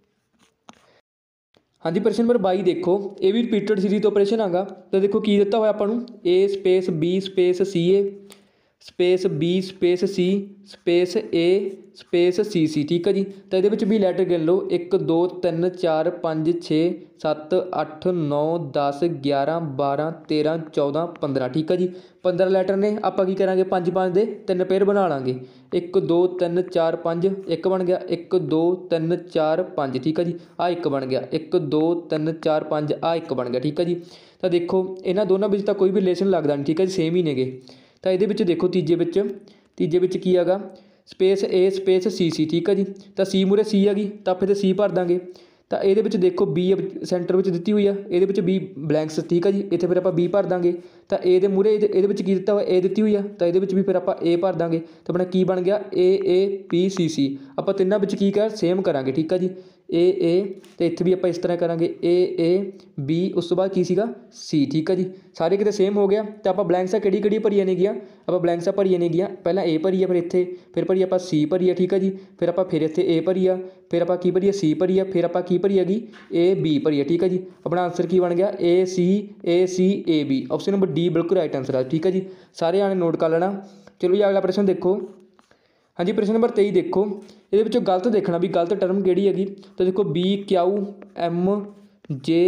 हाँ जी प्रश्न नंबर बाई देखो, ये भी रिपीटेड सीरीज तो प्रश्न आगा। तो देखो की दिता हुआ आपां नूं A space B space C A space B space C space A space C C, ठीक है जी। तो ये भी लैटर गिन लो, एक दो तीन चार पाँच छे सत्त अठ नौ दस ग्यारह बारह तेरह चौदह पंद्रह, ठीक है जी। पंद्रह लैटर ने आप की करेंगे पाँच पाँच दे तीन पेयर बना लाँगे, एक दो तीन चार पाँच एक बन गया, एक दो तीन चार पाँच, ठीक है जी। आ एक बन गया, एक दो तीन चार पाँच आ एक बन गया, ठीक है जी। तो देखो इन्होंने दोनों में तो कोई भी रिलेशन लगता नहीं, ठीक है जी, सेम ही नेगे। तो ये देखो तीजे बिच तीजे बिच की हैगा space A space C C, ठीक है जी। तो सी मूहरे सी हैगी तो आप इतने सी भर देंगे। तो ये देखो बी सेंटर में दी हुई है, ये बी ब्लैंक्स, ठीक है जी। इतने फिर आप बी भर देंगे। तो ए मूहरे ये की दिता हुआ ए दी हुई है, तो ये भी फिर आप ए भर देंगे। तो अपना की बन गया ए ए पी सी सी। आप तिनों में की कर सेम करांगे, ठीक है जी। ए ए तो इत्थे भी आप इस तरह करांगे ए ए बी, उस तो बाद की सीगा सी, ठीक है जी। सारे किते सेम हो गया। तो आप ब्लैंक्सा किहड़ी किहड़ी भरीਆਂ नेगियां, आप ब्लैंक्सा भरीਆਂ नेगियां, पहला ए भरी है, फिर इत्थे फिर भरी आप सी भरी है, ठीक है जी। फिर आप फिर इत्थे ए भरी है, फिर आप की भरी है सी भरी है, फिर आप की भरी हैगी ए बी भरी है, ठीक है जी। अपना आंसर की बन गया A C A C A B, option number D बिल्कुल राइट आंसर है, ठीक है जी। सारे जाने नोट कर लेना। चलो जी अगला प्रश्न देखो। हाँ जी प्रश्न नंबर तेई देखो, ये गलत देखना भी गलत टर्म किहड़ी हैगी। तो देखो B Q M J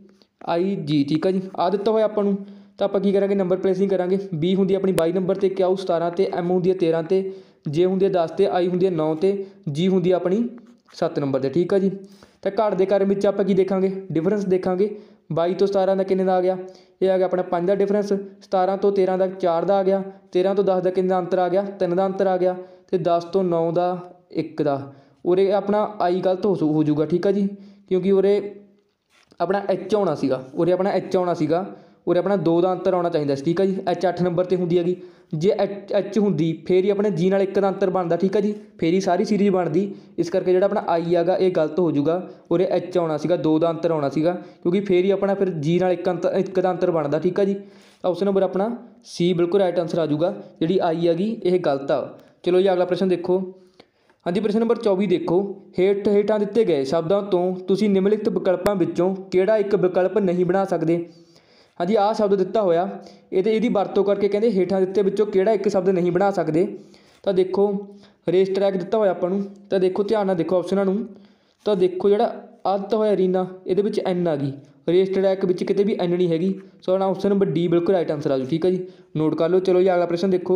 I G, ठीक है जी। आ दिता हुआ आपां नूं, तो आप की करांगे नंबर प्लेसिंग करांगे। बी हुंदी अपनी बाई नंबर ते, क्यू सतारह ते, एम हुंदी है तेरह ते, जे हुंदी है दस ते, आई हुंदी है नौ ते, जी हुंदी है अपनी सत्त नंबर ते, ठीक है जी। तो घट दे क्रम में आप की देखांगे डिफरेंस देखांगे। बाई तो सतारह का किन्ने दा आ गया, ये आ गया अपना पाँच का डिफरेंस। सतारह तो तेरह का चार का आ गया, तेरह तो दस का किन्ने दा अंतर आ गया, तीन का अंतर आ गया। तो दस तो नौ का एक का, उरे अपना आई गलत हो हो जूगा, ठीक है जी। क्योंकि उरे अपना एच आना सीगा, उरे अपना एच आना सीगा, उरे अपना दो का अंतर आना चाहिए, ठीक है जी। एच अठ नंबर पर होंगी हैगी, जे एच एच होंगी फिर ही अपने जी नाल एक का अंतर बनता, ठीक है जी। फिर ही सारी सीरीज बनती। इस करके जो अपना आई हैगा ये गलत हो जूगा, उरे एच आना सीगा, दो का अंतर आना सीगा, क्योंकि फिर ही अपना फिर जी नाल एक अंतर एक का अंतर बनता, ठीक है जी। ऑप्शन नंबर अपना सी बिल्कुल राइट आंसर आ जाऊगा, जी आई हैगी ये गलत आ। चलो जी अगला प्रश्न देखो। हाँ जी प्रश्न नंबर चौबीस देखो, हेठ हेठां दिते गए शब्दों तो तुसीं निम्नलिखित विकल्पों विचों किहड़ा एक विकल्प नहीं बना सकते। हाँ जी आ शब्द दिता होया, ये वरतों करके कहते हेठां दिते विचों किहड़ा एक शब्द नहीं बना सकते। तो देखो रेस ट्रैक दिता होया आपां नूं, तो देखो ध्यान नाल देखो ऑप्शनां नूं। तो देखो जिहड़ा आ दिता होया रीना, ये विच एन आ गई, रेस ट्रैक विच किते भी एन नहीं हैगी। सो ना ऑप्शन नंबर डी बिल्कुल राइट आंसर आ जाऊ, ठीक है जी। नोट कर लो। चलो जी अगला प्रश्न देखो।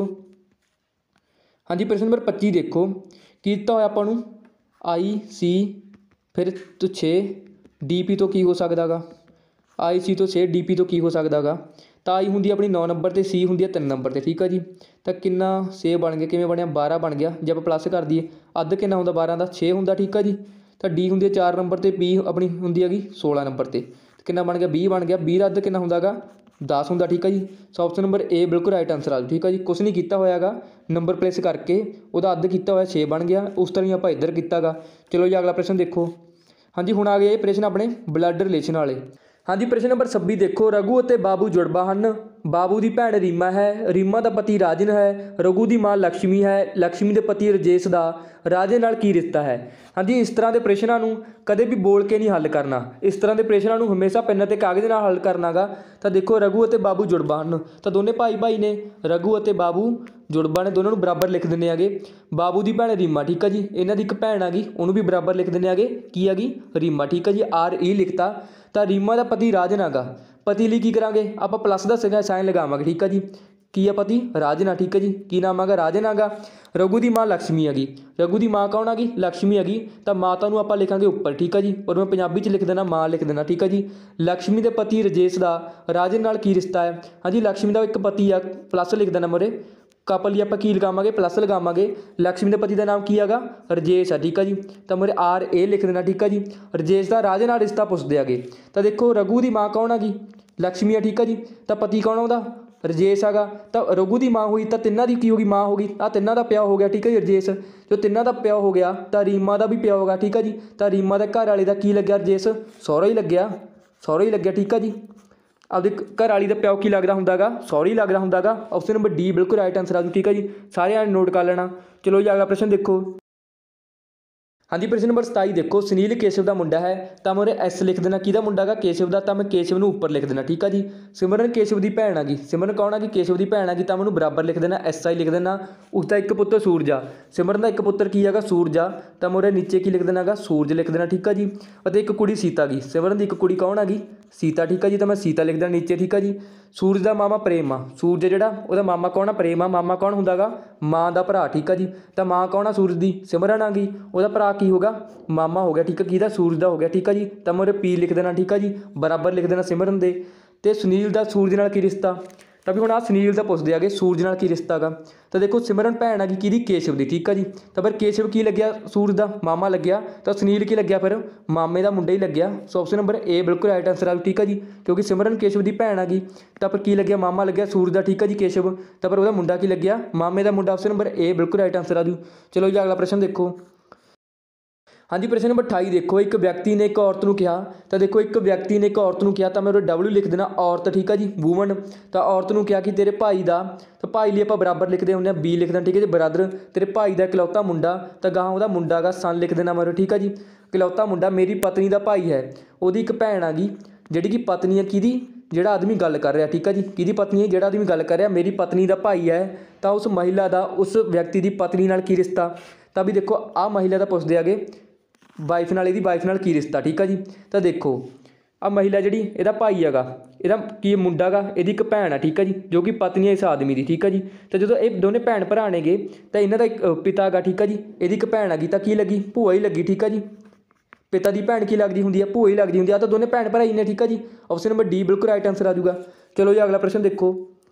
हाँ जी प्रश्न नंबर पच्चीस देखो, की दिता होया आपां नूं आई सी फिर तो छे डी पी तो की हो सकदा गा, आई सी तो छे डी पी तो की हो सकदा गा। तो आई हुंदी अपनी नौ नंबर ते, सी हुंदी है तीन नंबर ते, ठीक है जी। तो किन्ना छे बन गया, किवें बनिया बारह बन गया। जब प्लस कर दईए अद्ध किन्ना हुंदा बारह का छे हुंदा, ठीक है जी। तो डी हुंदी है चार नंबर ते, बी अपनी हुंदी हैगी सोलह नंबर ते, किन्ना बन गया बीस बन गया। बीस का अद्ध किन्ना हुंदा गा दस हुंदा, ठीक है जी। सो ऑप्शन नंबर ए बिल्कुल राइट आंसर आ जाऊ, ठीक है जी। कुछ नहीं किया होया गा, नंबर प्लेस करके वह अद्ध किया होया छे बन गया, उस तरह ही आप इधर किया गा। चलो जी अगला प्रश्न देखो। हाँ जी हुण आ गए प्रश्न अपने ब्लड रिलेशन वाले। हाँ जी प्रश्न नंबर छब्बीस देखो, रघु और बाबू जुड़वा हैं। बाबू की भैन रीमा है, रीमा का पति राजन है, रघु की माँ लक्ष्मी है, लक्ष्मी के पति रजेश का राजे नाल की रिश्ता है। हाँ जी इस तरह के प्रश्नों को कदे भी बोल के नहीं हल करना, इस तरह के प्रश्नों को हमेशा पेन ते कागज़ नाल हल करना गा। तो देखो रघु और बाबू जुड़वा हैं, तो दोनों भाई भाई ने, रघु और बाबू जुड़वा ने, दोनों बराबर लिख देने आगे। बाबू की भैन रीमा, ठीक है जी, इन्हों की एक भैन आ गई, उन्होंने भी बराबर लिख देने आगे की हैगी रीमा, ठीक है जी। आर ई लिखता। तो रीमा का पति राजन आगा, पति लिए की करांगे आप प्लस का सगा साइन लगावांगे, ठीक है जी। की है पति राजन आ, ठीक है जी। की नाम आगा राजन आगा। रघु की माँ लक्ष्मी हैगी, रघु की माँ कौन आ गई लक्ष्मी हैगी। तो माता को आप लिखांगे उपर, ठीक है जी, और मैं पंजाबी च लिख देना माँ लिख देना, ठीक है जी। लक्ष्मी के पति रजेश का राजन नाल की रिश्ता है। हाँ जी लक्ष्मी का एक पति है, प्लस लिख देना मोरे कपल ਲਈ ਆਪਾਂ ਕੀ ਲਗਾਵਾਂਗੇ ਪਲੱਸ ਲਗਾਵਾਂਗੇ। ਲక్ష్ਮੀ ਦੇ ਪਤੀ ਦਾ ਨਾਮ ਕੀ ਹੈਗਾ ਰਜੇਸ਼ ਆ ਠੀਕ ਆ ਜੀ। ਤਾਂ ਮੇਰੇ ਆਰ ਇਹ ਲਿਖ ਦੇਣਾ ਠੀਕ ਆ ਜੀ। ਰਜੇਸ਼ ਦਾ ਰਾਜੇ ਨਾਲ ਰਿਸ਼ਤਾ ਪੁੱਛਦੇ ਆਗੇ। ਤਾਂ ਦੇਖੋ ਰਘੂ ਦੀ ਮਾਂ ਕੌਣ ਹੈਗੀ ਲక్ష్ਮੀ ਆ ਠੀਕ ਆ ਜੀ। ਤਾਂ ਪਤੀ ਕੌਣ ਉਹਦਾ ਰਜੇਸ਼ ਹੈਗਾ। ਤਾਂ ਰਘੂ ਦੀ ਮਾਂ ਹੋਈ ਤਾਂ ਤਿੰਨਾਂ ਦੀ ਕੀ ਹੋ ਗਈ ਮਾਂ ਹੋ ਗਈ। ਆ ਤਿੰਨਾਂ ਦਾ ਪਿਓ ਹੋ ਗਿਆ ਠੀਕ ਹੈ ਜੀ ਰਜੇਸ਼। ਜੋ ਤਿੰਨਾਂ ਦਾ ਪਿਓ ਹੋ ਗਿਆ ਤਾਂ ਰੀਮਾ ਦਾ ਵੀ ਪਿਓ ਹੋਗਾ ਠੀਕ ਆ ਜੀ। ਤਾਂ ਰੀਮਾ ਦੇ ਘਰ ਵਾਲੇ ਦਾ ਕੀ ਲੱਗਿਆ ਰਜੇਸ਼ ਸਹੁਰਾ ਹੀ ਲੱਗਿਆ ਸਹੁਰਾ ਹੀ ਲੱਗਿਆ ਠੀਕ ਆ ਜੀ। ਆਪਦੇ ਘਰ ਵਾਲੀ ਦਾ ਪਿਓ ਕੀ ਲੱਗਦਾ ਹੁੰਦਾ ਗਾ ਸਹੁਰਾ ਹੀ ਲੱਗਦਾ ਹੁੰਦਾ ਗਾ। ਆਪਸ਼ਨ ਨੰਬਰ ਡੀ ਬਿਲਕੁਲ ਰਾਈਟ ਆਂਸਰ ਆ ਜੂ ਠੀਕ ਆ ਜੀ। ਸਾਰਿਆਂ ਨੇ ਨੋਟ ਕਰ ਲੈਣਾ। ਚਲੋ ਜੀ ਅਗਲਾ ਪ੍ਰਸ਼ਨ ਦੇਖੋ। हाँ जी प्रश्न नंबर सताई देखो सुनील केशव का मुंडा है तो मैं एस लिख देना किहदा मुंडा गा केशव का। तो मैं केशव नूं उपर लिख देना ठीक है जी। सिमरन केशव की भैन आ गई सिमरन कौन आ गई केशव की भैन आ गई। तो मैं बराबर लिख देना एस आई लिख देना। उसका एक पुत्र सूरज आ सिमरन का एक पुत्र की है सूरज आ। तो मैं नीचे की लिख देना गा सूरज लिख देना ठीक है जी। और एक कुड़ी सीता गई सिमरन की एक कुड़ी कौन आ गई सीता ठीक है जी। तो मैं सीता लिख देना नीचे ठीक है जी। सूरज का मामा प्रेम आ सूरज जिहड़ा उहदा मामा कौन आ प्रेम आ मामा कौन हुंदा गा माँ का भरा ठीक है जी। तो माँ कौन आ सूरज की सिमरन आ गई उहदा भरा की होगा मामा हो गया ठीक है किहदा सूरज का हो गया ठीक है जी। तो मैं पी लिख देना ठीक है जी बराबर लिख देना सिमरन दे। तो सुनील का सूरज नाल की रिश्ता तो भी हुण आ सुनील का पुछदे आगे सूरज नाल की रिश्ता गा। तो देखो सिमरन भैन आ गई किहदी केशव की ठीक है जी। तो फिर केशव की लग्या सूरज का मामा लग्या तो सुनील की लग्या फिर मामे का मुंडा ही लग्या। सो ऑप्शन नंबर ए बिल्कुल राइट आंसर आ ठीक है जी क्योंकि सिमरन केशव की भैन आ गई। तो फिर की लग्या मामा लग्या सूरज का ठीक है जी केशव। तो फिर वह मुंडा की लग्या मामे का मुंडा। ऑप्शन नंबर ए बिल्कुल राइट आंसर आ जू। चलो जी अगला प्रश्न देखो। हाँ जी प्रश्न नंबर अठाई देखो एक व्यक्ति ने एक औरत को कहा। तो देखो एक व्यक्ति ने एक औरत को कहा तो मैं डबल्यू लिख देना औरत ठीक है जी वूमन। तो औरत को कहा कि तेरे भाई का तो भाई लिए आप बराबर लिखते होंगे बी लिख देना ठीक है जी ब्रदर। तेरे भाई का इकलौता मुंडा तो गां वह मुंडा गा सन लिख देना मैं ठीक है जी। इकलौता मुंडा मेरी पत्नी का भाई है वही एक भैन आ गई जिहड़ी कि पत्नी है किहदी जिहड़ा आदमी गल कर रहा ठीक है जी किहदी पत्नी है जिहड़ा आदमी गल कर रहा मेरी पत्नी का भाई है। तो उस महिला का उस व्यक्ति की पत्नी नाल की रिश्ता। तो भी देखो आ महिला का पुछदे आगे वाइफ नाल इहदी वाइफ नाल की रिश्ता ठीक है जी। तो देखो आ महिला जिहड़ी इहदा भाई हैगा इहदा की मुंडा गा इहदी एक भैन है ठीक है जी जो कि पत्नी है इस आदमी की ठीक है जी। तो जो ये दोनों भैन भरा ने गे तो इन्हां दा एक पिता गा ठीक है जी इहदी एक भैन हैगी तो की लगी भूआ ही लगी ठीक है जी। पिता की भैन की लगती होंगी है भूआ ही लगती होंगी है। तो दोनों भैन भरा ही ने ठीक है जी। ऑप्शन नंबर डी बिल्कुल राइट आंसर आ जाऊगा। चलो जी अगला प्रश्न देखो।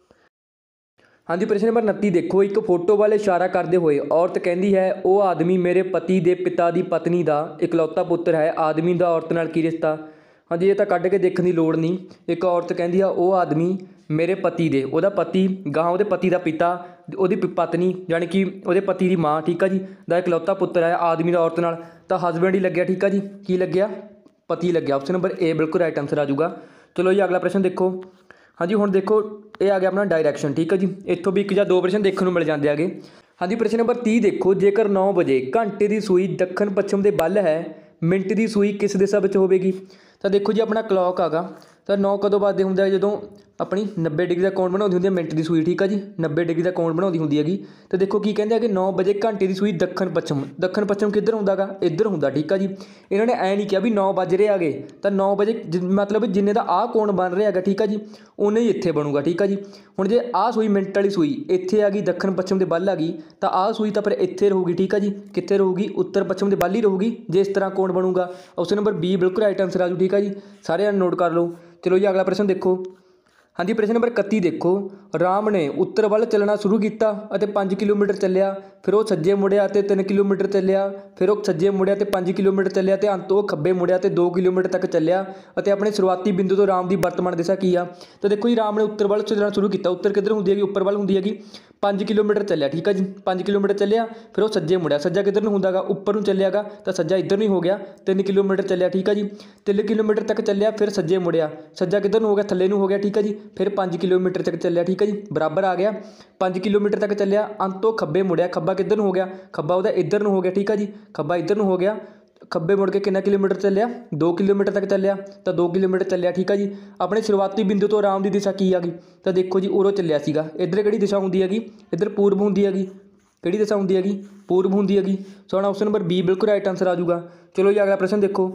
हाँ जी प्रश्न नंबर उनतीस देखो एक फोटो वाले इशारा करते हुए औरत कहती है वो आदमी मेरे पति के पिता की पत्नी का इकलौता पुत्र है आदमी का औरत नाल की रिश्ता। हाँ जी ये तो कढ़ के देखने की लोड़ नहीं। एक औरत कहती है वो आदमी मेरे पति दे ਉਹਦਾ पति गां ਉਹਦੇ पति का पिता ਉਹਦੀ पत्नी यानी कि ਉਹਦੇ पति की माँ ठीक है जी ਦਾ इकलौता पुत्र है आदमी का औरत नाल। तो हसबैंड ही लग्या ठीक है जी की लग्या पति लग्या। ऑप्शन नंबर ए बिल्कुल राइट आंसर आ जाऊगा। चलो जी अगला प्रश्न देखो। हाँ जी हुण देखो ये आ गया अपना डायरैक्शन ठीक है जी इत्थों भी एक या दो प्रश्न देखने को मिल जाते हैं। हाँ जी प्रश्न नंबर तीस देखो जेकर नौ बजे घंटे की सूई दक्षिण पश्चिम के बल है मिनट की सूई किस दिशा में होगी। तो देखो जी अपना क्लॉक आगा तो नौ कदों बजते होंगे जो अपनी नब्बे डिग्री का कोण बनाती होंगी मिनट की सूई ठीक है जी नब्बे डिग्री का कोण बनाती होंगी हैगी। तो देखो की कहते हैं कि नौ बजे घंटे की सूई दक्षिण पश्चिम दक्षिण पश्चिम किधर होंगे गा इधर होंगे ठीक है जी। इन्होंने ऐ नहीं किया भी नौ बज रहे है तो नौ बजे मतलब जिन्ने का आ कोण बन रहा है ठीक है जी उन्हें ही इत्थे बनूगा ठीक है जी। हुण जे आ सूई मिनट वाली सूई इत्थे आ गई दक्षिण पश्चिम के बल आ गई तो आ सूई तो फिर इत्थे रहूगी ठीक है जी कित्थे रहूगी उत्तर पश्चिम के बल ही रहूगी जे इस तरह कोण बनूगा। ऑप्शन नंबर बी बिल्कुल राइट आंसर आ जू ठीक है जी सारे नोट कर लो। चलो जी अगला प्रश्न देखो। हाँ जी प्रश्न नंबर इकतीस देखो राम ने उत्तर ਵੱਲ ਚੱਲਣਾ शुरू किया ਅਤੇ पाँच किलोमीटर ਚੱਲਿਆ फिर वो सज्जे मुड़िया ਤੇ तीन किलोमीटर ਚੱਲਿਆ फिर वो सज्जे मुड़िया ਤੇ पाँच किलोमीटर ਚੱਲਿਆ ਤੇ अंत वो खब्बे मुड़िया ਤੇ दो किलोमीटर तक ਚੱਲਿਆ ਅਤੇ ਆਪਣੇ शुरुआती बिंदु तो राम की वर्तमान दिशा की आ। तो देखो जी राम ने उत्तर ਵੱਲ ਚੱਲਣਾ शुरू किया उत्तर किधर होंगी हैगी उपर ਵੱਲ होंगी हैगी पाँच किलोमीटर ਚੱਲਿਆ ठीक है जी पाँच किलोमीटर ਚੱਲਿਆ फिर वो सज्जे मुड़िया सज्जा किधर ਨੂੰ ਹੁੰਦਾ ਗਾ ਉੱਪਰ ਨੂੰ ਚੱਲਿਆਗਾ ਤਾਂ ਸੱਜਾ ਇੱਧਰ ਨੂੰ ਹੋ ਗਿਆ तीन किलोमीटर ਚੱਲਿਆ ठीक है जी तीन किलोमीटर तक ਚੱਲਿਆ फिर सज्जे मुड़िया सज्जा किधर ਨੂੰ ਹੋ ਗਿਆ ਥੱਲੇ ਨੂੰ ਹੋ ਗਿਆ ठीक है जी फिर पाँच किलोमीटर तक ਚੱਲਿਆ ठीक है जी बराबर आ गया पाँच किलोमीटर तक ਚੱਲਿਆ अंत तो खब्बे मुड़िया खब्बा किधर ਨੂੰ ਹੋ ਗਿਆ खब्बा ਉਹਦਾ ਇੱਧਰ ਨੂੰ ਹੋ ਗਿਆ ठीक है जी खब्बा ਇੱਧਰ ਨੂੰ ਹੋ ਗਿਆ खब्बे मुड़ के कितना किलोमीटर ਚੱਲਿਆ दो किलोमीटर तक ਚੱਲਿਆ तो दो किलोमीटर ਚੱਲਿਆ ठीक है जी। अपने शुरुआती बिंदु तो आराम की दिशा की आ गई तो देखो जी उरों ਚੱਲਿਆ ਸੀਗਾ इधर किहड़ी दिशा होंदी हैगी इधर पूर्व होंदी हैगी किहड़ी दिशा होंदी हैगी पूर्व होंदी हैगी। सो हुण ऑप्शन नंबर बी बिल्कुल राइट आंसर आ जाऊगा। चलो जी अगला प्रश्न देखो।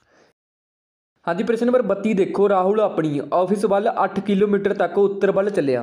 हाँ जी प्रश्न नंबर बत्ती देखो राहुल अपनी ऑफिस वाल अठ किलोमीटर तक उत्तर ਵੱਲ ਚੱਲਿਆ।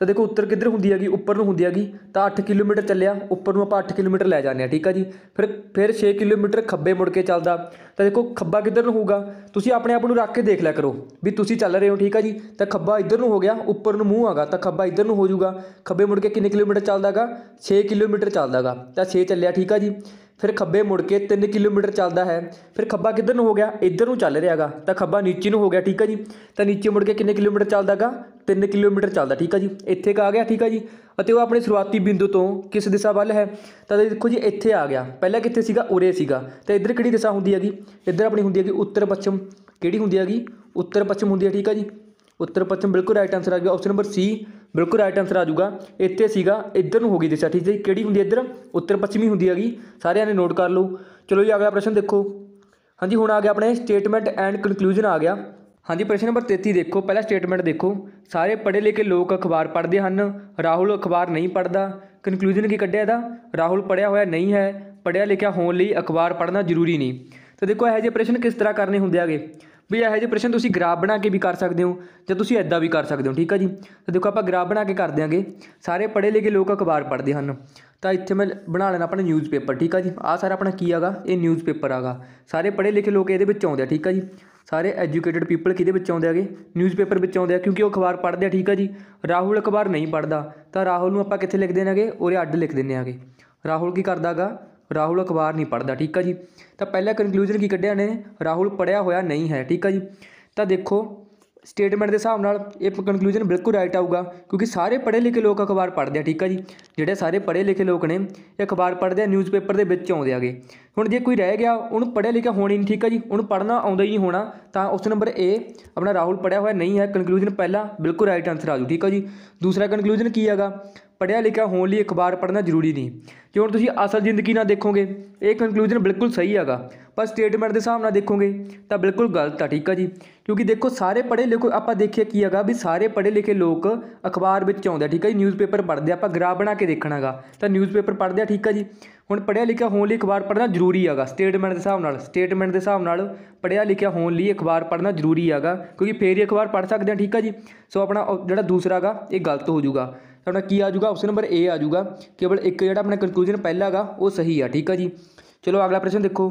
ਤਾਂ ਦੇਖੋ ਉੱਤਰ ਕਿੱਧਰ ਹੁੰਦੀ ਹੈਗੀ, ਉੱਪਰ ਨੂੰ ਹੁੰਦੀ ਹੈਗੀ। ਤਾਂ ਅੱਠ ਕਿਲੋਮੀਟਰ ਚੱਲਿਆ ਉੱਪਰ ਨੂੰ, ਆਪਾਂ ਅੱਠ ਕਿਲੋਮੀਟਰ ਲੈ ਜਾਂਦੇ ਹਾਂ, ਠੀਕ ਆ ਜੀ। ਫਿਰ ਫਿਰ ਛੇ ਕਿਲੋਮੀਟਰ ਖੱਬੇ ਮੁੜ ਕੇ ਚੱਲਦਾ। ਤਾਂ ਦੇਖੋ ਖੱਬਾ ਕਿੱਧਰ ਨੂੰ ਹੋਊਗਾ, ਤੁਸੀਂ ਆਪਣੇ ਆਪ ਨੂੰ ਰੱਖ ਕੇ ਦੇਖ ਲਿਆ ਕਰੋ ਵੀ ਤੁਸੀਂ ਚੱਲ ਰਹੇ ਹੋ, ਠੀਕ ਆ ਜੀ। ਤਾਂ ਖੱਬਾ ਇੱਧਰ ਨੂੰ ਹੋ ਗਿਆ, ਉੱਪਰ ਨੂੰ ਮੂੰਹ ਆਗਾ, ਤਾਂ ਖੱਬਾ ਇੱਧਰ ਨੂੰ ਹੋ ਜਾਊਗਾ। ਖੱਬੇ ਮੁੜ ਕੇ ਕਿੰਨੇ ਕਿਲੋਮੀਟਰ ਚੱਲਦਾ ਗਾ, ਛੇ ਕਿਲੋਮੀਟਰ ਚੱਲਦਾ ਗਾ। ਤਾਂ ਛੇ ਚੱਲਿਆ, ਠੀਕ ਆ ਜੀ। ਫਿਰ ਖੱਬੇ ਮੁੜ ਕੇ ਤਿੰਨ ਕਿਲੋਮੀਟਰ ਚੱਲਦਾ ਹੈ। ਫਿਰ ਖੱਬਾ ਕਿੱਧਰ ਨੂੰ ਹੋ ਗਿਆ, ਇੱਧਰ ਨੂੰ ਚੱਲ ਰਿਹਾ ਗਾ। ਤਾਂ ਖੱਬਾ ਨੀਚੇ ਨੂੰ ਹੋ ਗਿਆ, ਠੀਕ ਆ ਜੀ। ਤਾਂ ਨੀਚੇ ਮੁੜ ਕੇ ਕਿੰਨੇ ਕਿਲੋਮੀਟਰ ਚੱਲਦਾ ਗਾ, ਤਿੰਨ ਕਿਲੋਮੀਟਰ ਚੱਲਦਾ, ਠੀਕ ਆ ਜੀ। ਇੱਥੇ ਕਾ ਆ ਗਿਆ, ਠੀਕ ਆ ਜੀ। ਅਤੇ ਉਹ ਆਪਣੇ ਸ਼ੁਰੂਆਤੀ ਬਿੰਦੂ ਤੋਂ ਕਿਸ ਦਿਸ਼ਾ ਵੱਲ ਹੈ, ਤਾਂ ਦੇਖੋ ਜੀ ਇੱਥੇ ਆ ਗਿਆ। ਪਹਿਲਾਂ ਕਿੱਥੇ ਸੀਗਾ, ਉਰੇ ਸੀਗਾ। ਤਾਂ ਇੱਧਰ ਕਿਹੜੀ ਦਿਸ਼ਾ ਹੁੰਦੀ ਹੈਗੀ, ਇੱਧਰ ਆਪਣੀ ਹੁੰਦੀ ਹੈਗੀ ਉੱਤਰ ਪੱਛਮ। ਕਿਹੜੀ ਹੁੰਦੀ ਹੈਗੀ, ਉੱਤਰ ਪੱਛਮ ਹੁੰਦੀ ਹੈ, ਠੀਕ ਆ ਜੀ। ਉੱਤਰ ਪੱਛਮ ਬਿਲਕੁਲ ਰਾਈਟ ਆਨਸਰ ਆ ਜਾਊਗਾ, ਆਪਸ਼ਨ ਨੰਬਰ ਸੀ ਬਿਲਕੁਲ ਰਾਈਟ ਆਨਸਰ ਆ ਜਾਊਗਾ। ਇੱਥੇ ਸੀਗਾ, ਇੱਧਰ ਨੂੰ ਹੋ ਗਈ ਦਿਸ਼ਾ, ਠੀਕ ਹੈ ਜੀ। ਕਿਹੜੀ ਹੁੰਦੀ ਹੈ, ਇੱਧਰ ਉੱਤਰ ਪੱਛਮੀ ਹੁੰਦੀ ਹੈਗੀ, ਸਾਰਿਆਂ ਨੇ ਨੋਟ ਕਰ ਲਓ। ਚਲੋ ਜੀ ਅਗਲਾ ਪ੍ਰਸ਼ਨ ਦੇਖੋ। ਹਾਂਜੀ ਹੁਣ ਆ ਗਿਆ ਆਪਣੇ ਸਟੇਟਮੈਂਟ ਐਂਡ ਕਨਕਲੂਜਨ ਆ ਗਿਆ। ਹਾਂਜੀ ਪ੍ਰਸ਼ਨ ਨੰਬਰ ਤੇਤੀ ਦੇਖੋ, ਪਹਿਲਾ ਸਟੇਟਮੈਂਟ ਦੇਖੋ, ਸਾਰੇ ਪੜ੍ਹੇ ਲਿਖੇ ਲੋਕ ਅਖਬਾਰ ਪੜ੍ਹਦੇ ਹਨ, ਰਾਹੁਲ ਅਖਬਾਰ ਨਹੀਂ ਪੜ੍ਹਦਾ। ਕਨਕਲੂਜਨ ਕੀ ਕੱਢਿਆ ਇਹਦਾ, ਰਾਹੁਲ ਪੜ੍ਹਿਆ ਹੋਇਆ ਨਹੀਂ ਹੈ, ਪੜ੍ਹਿਆ ਲਿਖਿਆ ਹੋਣ ਲਈ ਅਖਬਾਰ ਪੜ੍ਹਨਾ ਜ਼ਰੂਰੀ ਨਹੀਂ। ਤਾਂ ਦੇਖੋ ਇਹੋ ਜਿਹੇ ਪ੍ਰਸ਼ਨ ਕਿਸ ਤਰ੍ਹਾਂ ਕਰਨੇ ਹੁੰਦੇ ਹੈਗੇ ਵੀ ਇਹੋ ਜਿਹੇ ਪ੍ਰਸ਼ਨ ਤੁਸੀਂ ਗ੍ਰਾਫ ਬਣਾ ਕੇ ਵੀ ਕਰ ਸਕਦੇ ਹੋ ਜਾਂ ਤੁਸੀਂ ਇੱਦਾਂ ਵੀ ਕਰ ਸਕਦੇ ਹੋ, ਠੀਕ ਆ ਜੀ। ਤਾਂ ਦੇਖੋ ਆਪਾਂ ਗ੍ਰਾਫ ਬਣਾ ਕੇ ਕਰ ਦਿਆਂਗੇ, ਸਾਰੇ ਪੜ੍ਹੇ ਲਿਖੇ ਲੋਕ ਅਖਬਾਰ ਪੜ੍ਹਦੇ ਹਨ। ਤਾਂ ਇੱਥੇ ਮੈਂ ਬਣਾ ਲੈਣਾ ਆਪਣਾ ਨਿਊਜ਼ਪੇਪਰ, ਠੀਕ ਆ ਜੀ। ਆਹ ਸਾਰਾ ਆਪਣਾ ਕੀ ਹੈਗਾ, ਇਹ ਨਿਊਜ਼ਪੇਪਰ ਹੈਗਾ। ਸਾਰੇ ਪੜ੍ਹੇ ਲਿਖੇ ਲੋਕ ਇਹਦੇ ਵਿੱਚ ਆਉਂਦੇ ਆ, ਠੀਕ ਆ ਜੀ। ਸਾਰੇ ਐਜੂਕੇਟਡ ਪੀਪਲ ਕਿਹਦੇ ਵਿੱਚ ਆਉਂਦੇ ਹੈਗੇ, ਨਿਊਜ਼ਪੇਪਰ ਵਿੱਚ ਆਉਂਦੇ ਆ, ਕਿਉਂਕਿ ਉਹ ਅਖਬਾਰ ਪੜ੍ਹਦੇ ਆ, ਠੀਕ ਆ ਜੀ। ਰਾਹੁਲ ਅਖਬਾਰ ਨਹੀਂ ਪੜ੍ਹਦਾ, ਤਾਂ ਰਾਹੁਲ ਨੂੰ ਆਪਾਂ ਕਿੱਥੇ ਲਿਖ ਦੇਣਾ ਹੈਗੇ, ਉਰੇ ਅੱਡ ਲਿਖ ਦਿੰਦੇ ਹੈਗੇ। ਰਾਹੁਲ ਕੀ ਕਰਦਾ ਗਾ, ਰਾਹੁਲ ਅਖਬਾਰ ਨਹੀਂ ਪੜ੍ਹਦਾ, ਠੀਕ ਆ ਜੀ। ਤਾਂ ਪਹਿਲਾ ਕਨਕਲੂਜਨ ਕੀ ਕੱਢਿਆ ਨੇ, ਰਾਹੁਲ ਪੜ੍ਹਿਆ ਹੋਇਆ ਨਹੀਂ ਹੈ, ਠੀਕ ਆ ਜੀ। ਤਾਂ ਦੇਖੋ ਸਟੇਟਮੈਂਟ ਦੇ ਹਿਸਾਬ ਨਾਲ ਇਹ ਕਨਕਲੂਜਨ ਬਿਲਕੁਲ ਰਾਈਟ ਆਊਗਾ, ਕਿਉਂਕਿ ਸਾਰੇ ਪੜ੍ਹੇ ਲਿਖੇ ਲੋਕ ਅਖਬਾਰ ਪੜ੍ਹਦੇ ਆ, ਠੀਕ ਆ ਜੀ। ਜਿਹੜੇ ਸਾਰੇ ਪੜ੍ਹੇ ਲਿਖੇ ਲੋਕ ਨੇ ਇਹ ਅਖਬਾਰ ਪੜ੍ਹਦੇ ਆ, ਨਿਊਜ਼ਪੇਪਰ ਦੇ ਵਿੱਚ ਆਉਂਦੇ ਹੈਗੇ। ਹੁਣ ਜੇ ਕੋਈ ਰਹਿ ਗਿਆ, ਉਹਨੂੰ ਪੜ੍ਹਿਆ ਲਿਖਿਆ ਹੋਣੀ ਨਹੀਂ, ਠੀਕ ਆ ਜੀ, ਉਹਨੂੰ ਪੜ੍ਹਨਾ ਆਉਂਦਾ ਹੀ ਨਹੀਂ ਹੋਣਾ, ਤਾਂ ਆਪਸ਼ਨ ਨੰਬਰ ਏ ਆਪਣਾ ਰਾਹੁਲ ਪੜ੍ਹਿਆ ਹੋਇਆ ਨਹੀਂ ਹੈ। ਕਨਕਲੂਜਨ ਪਹਿਲਾ ਬਿਲਕੁਲ ਰਾਈਟ ਆਨਸਰ ਆ ਜੂ, ਠੀਕ ਆ ਜੀ। ਦੂਸਰਾ ਕਨਕਲੂਜਨ ਕੀ ਹੈਗਾ, ਪੜ੍ਹਿਆ ਲਿਖਿਆ ਹੋਣ ਲਈ ਅਖਬਾਰ ਪੜ੍ਹਨਾ ਜ਼ਰੂਰੀ ਨਹੀਂ। ਜੇ ਹੁਣ ਤੁਸੀਂ ਅਸਲ ਜ਼ਿੰਦਗੀ ਨਾਲ ਦੇਖੋਗੇ ਇਹ ਕਨਕਲੂਜਨ ਬਿਲਕੁਲ ਸਹੀ ਹੈਗਾ, ਪਰ ਸਟੇਟਮੈਂਟ ਦੇ ਹਿਸਾਬ ਨਾਲ ਦੇਖੋਗੇ ਤਾਂ ਬਿਲਕੁਲ ਗਲਤ ਆ, ਠੀਕ ਆ ਜੀ। ਕਿਉਂਕਿ ਦੇਖੋ ਸਾਰੇ ਪੜ੍ਹੇ ਲਿਖੇ ਆਪਾਂ ਦੇਖਿਆ ਕੀ ਹੈਗਾ ਵੀ ਸਾਰੇ ਪੜ੍ਹੇ ਲਿਖੇ ਲੋਕ ਅਖਬਾਰ ਵਿੱਚ ਆਉਂਦੇ ਆ, ਠੀਕ ਆ ਜੀ। ਨਿਊਜ਼ਪੇਪਰ ਪੜ੍ਹਦੇ ਆ, ਆਪਾਂ ਗ੍ਰਾਫ ਬਣਾ ਕੇ ਦੇਖਣਾ ਗਾ, ਤਾਂ ਨਿਊਜ਼ਪੇਪਰ ਪੜ੍ਹਦੇ ਆ, ਠੀਕ ਆ ਜੀ। ਹੁਣ ਪੜ੍ਹਿਆ ਲਿਖਿਆ ਹੋਣ ਲਈ ਅਖਬਾਰ ਪੜ੍ਹਨਾ ਜ਼ਰੂਰੀ ਹੈਗਾ, ਸਟੇਟਮੈਂਟ ਦੇ ਹਿਸਾਬ ਨਾਲ ਸਟੇਟਮੈਂਟ ਦੇ ਹਿਸਾਬ ਨਾਲ ਪੜ੍ਹਿਆ ਲਿਖਿਆ ਹੋਣ ਲਈ ਅਖਬਾਰ ਪੜ੍ਹਨਾ ਜ਼ਰੂਰੀ ਹੈਗਾ, ਕਿਉਂਕਿ ਫੇਰ ਹੀ ਅਖਬਾਰ ਪੜ੍ਹ ਸਕਦੇ ਹਾਂ, ਠੀਕ ਆ ਜੀ। ਸੋ ਆਪਣਾ ਜਿਹੜਾ ਦੂਸਰਾ ਹੈਗਾ ਇਹ ਗਲਤ ਹੋ ਜਾਊਗਾ। ਆਪਣਾ ਕੀ ਆ ਜਾਊਗਾ, ਆਪਸ਼ਨ ਨੰਬਰ ਏ ਆ ਜਾਊਗਾ। ਕੇਵਲ ਇੱਕ ਜਿਹੜਾ ਆਪਣਾ ਕਨਕਲੂਜਨ ਪਹਿਲਾ ਹੈਗਾ ਉਹ ਸਹੀ ਆ, ਠੀਕ ਆ ਜੀ। ਚਲੋ ਅਗਲਾ ਪ੍ਰਸ਼ਨ ਦੇਖੋ।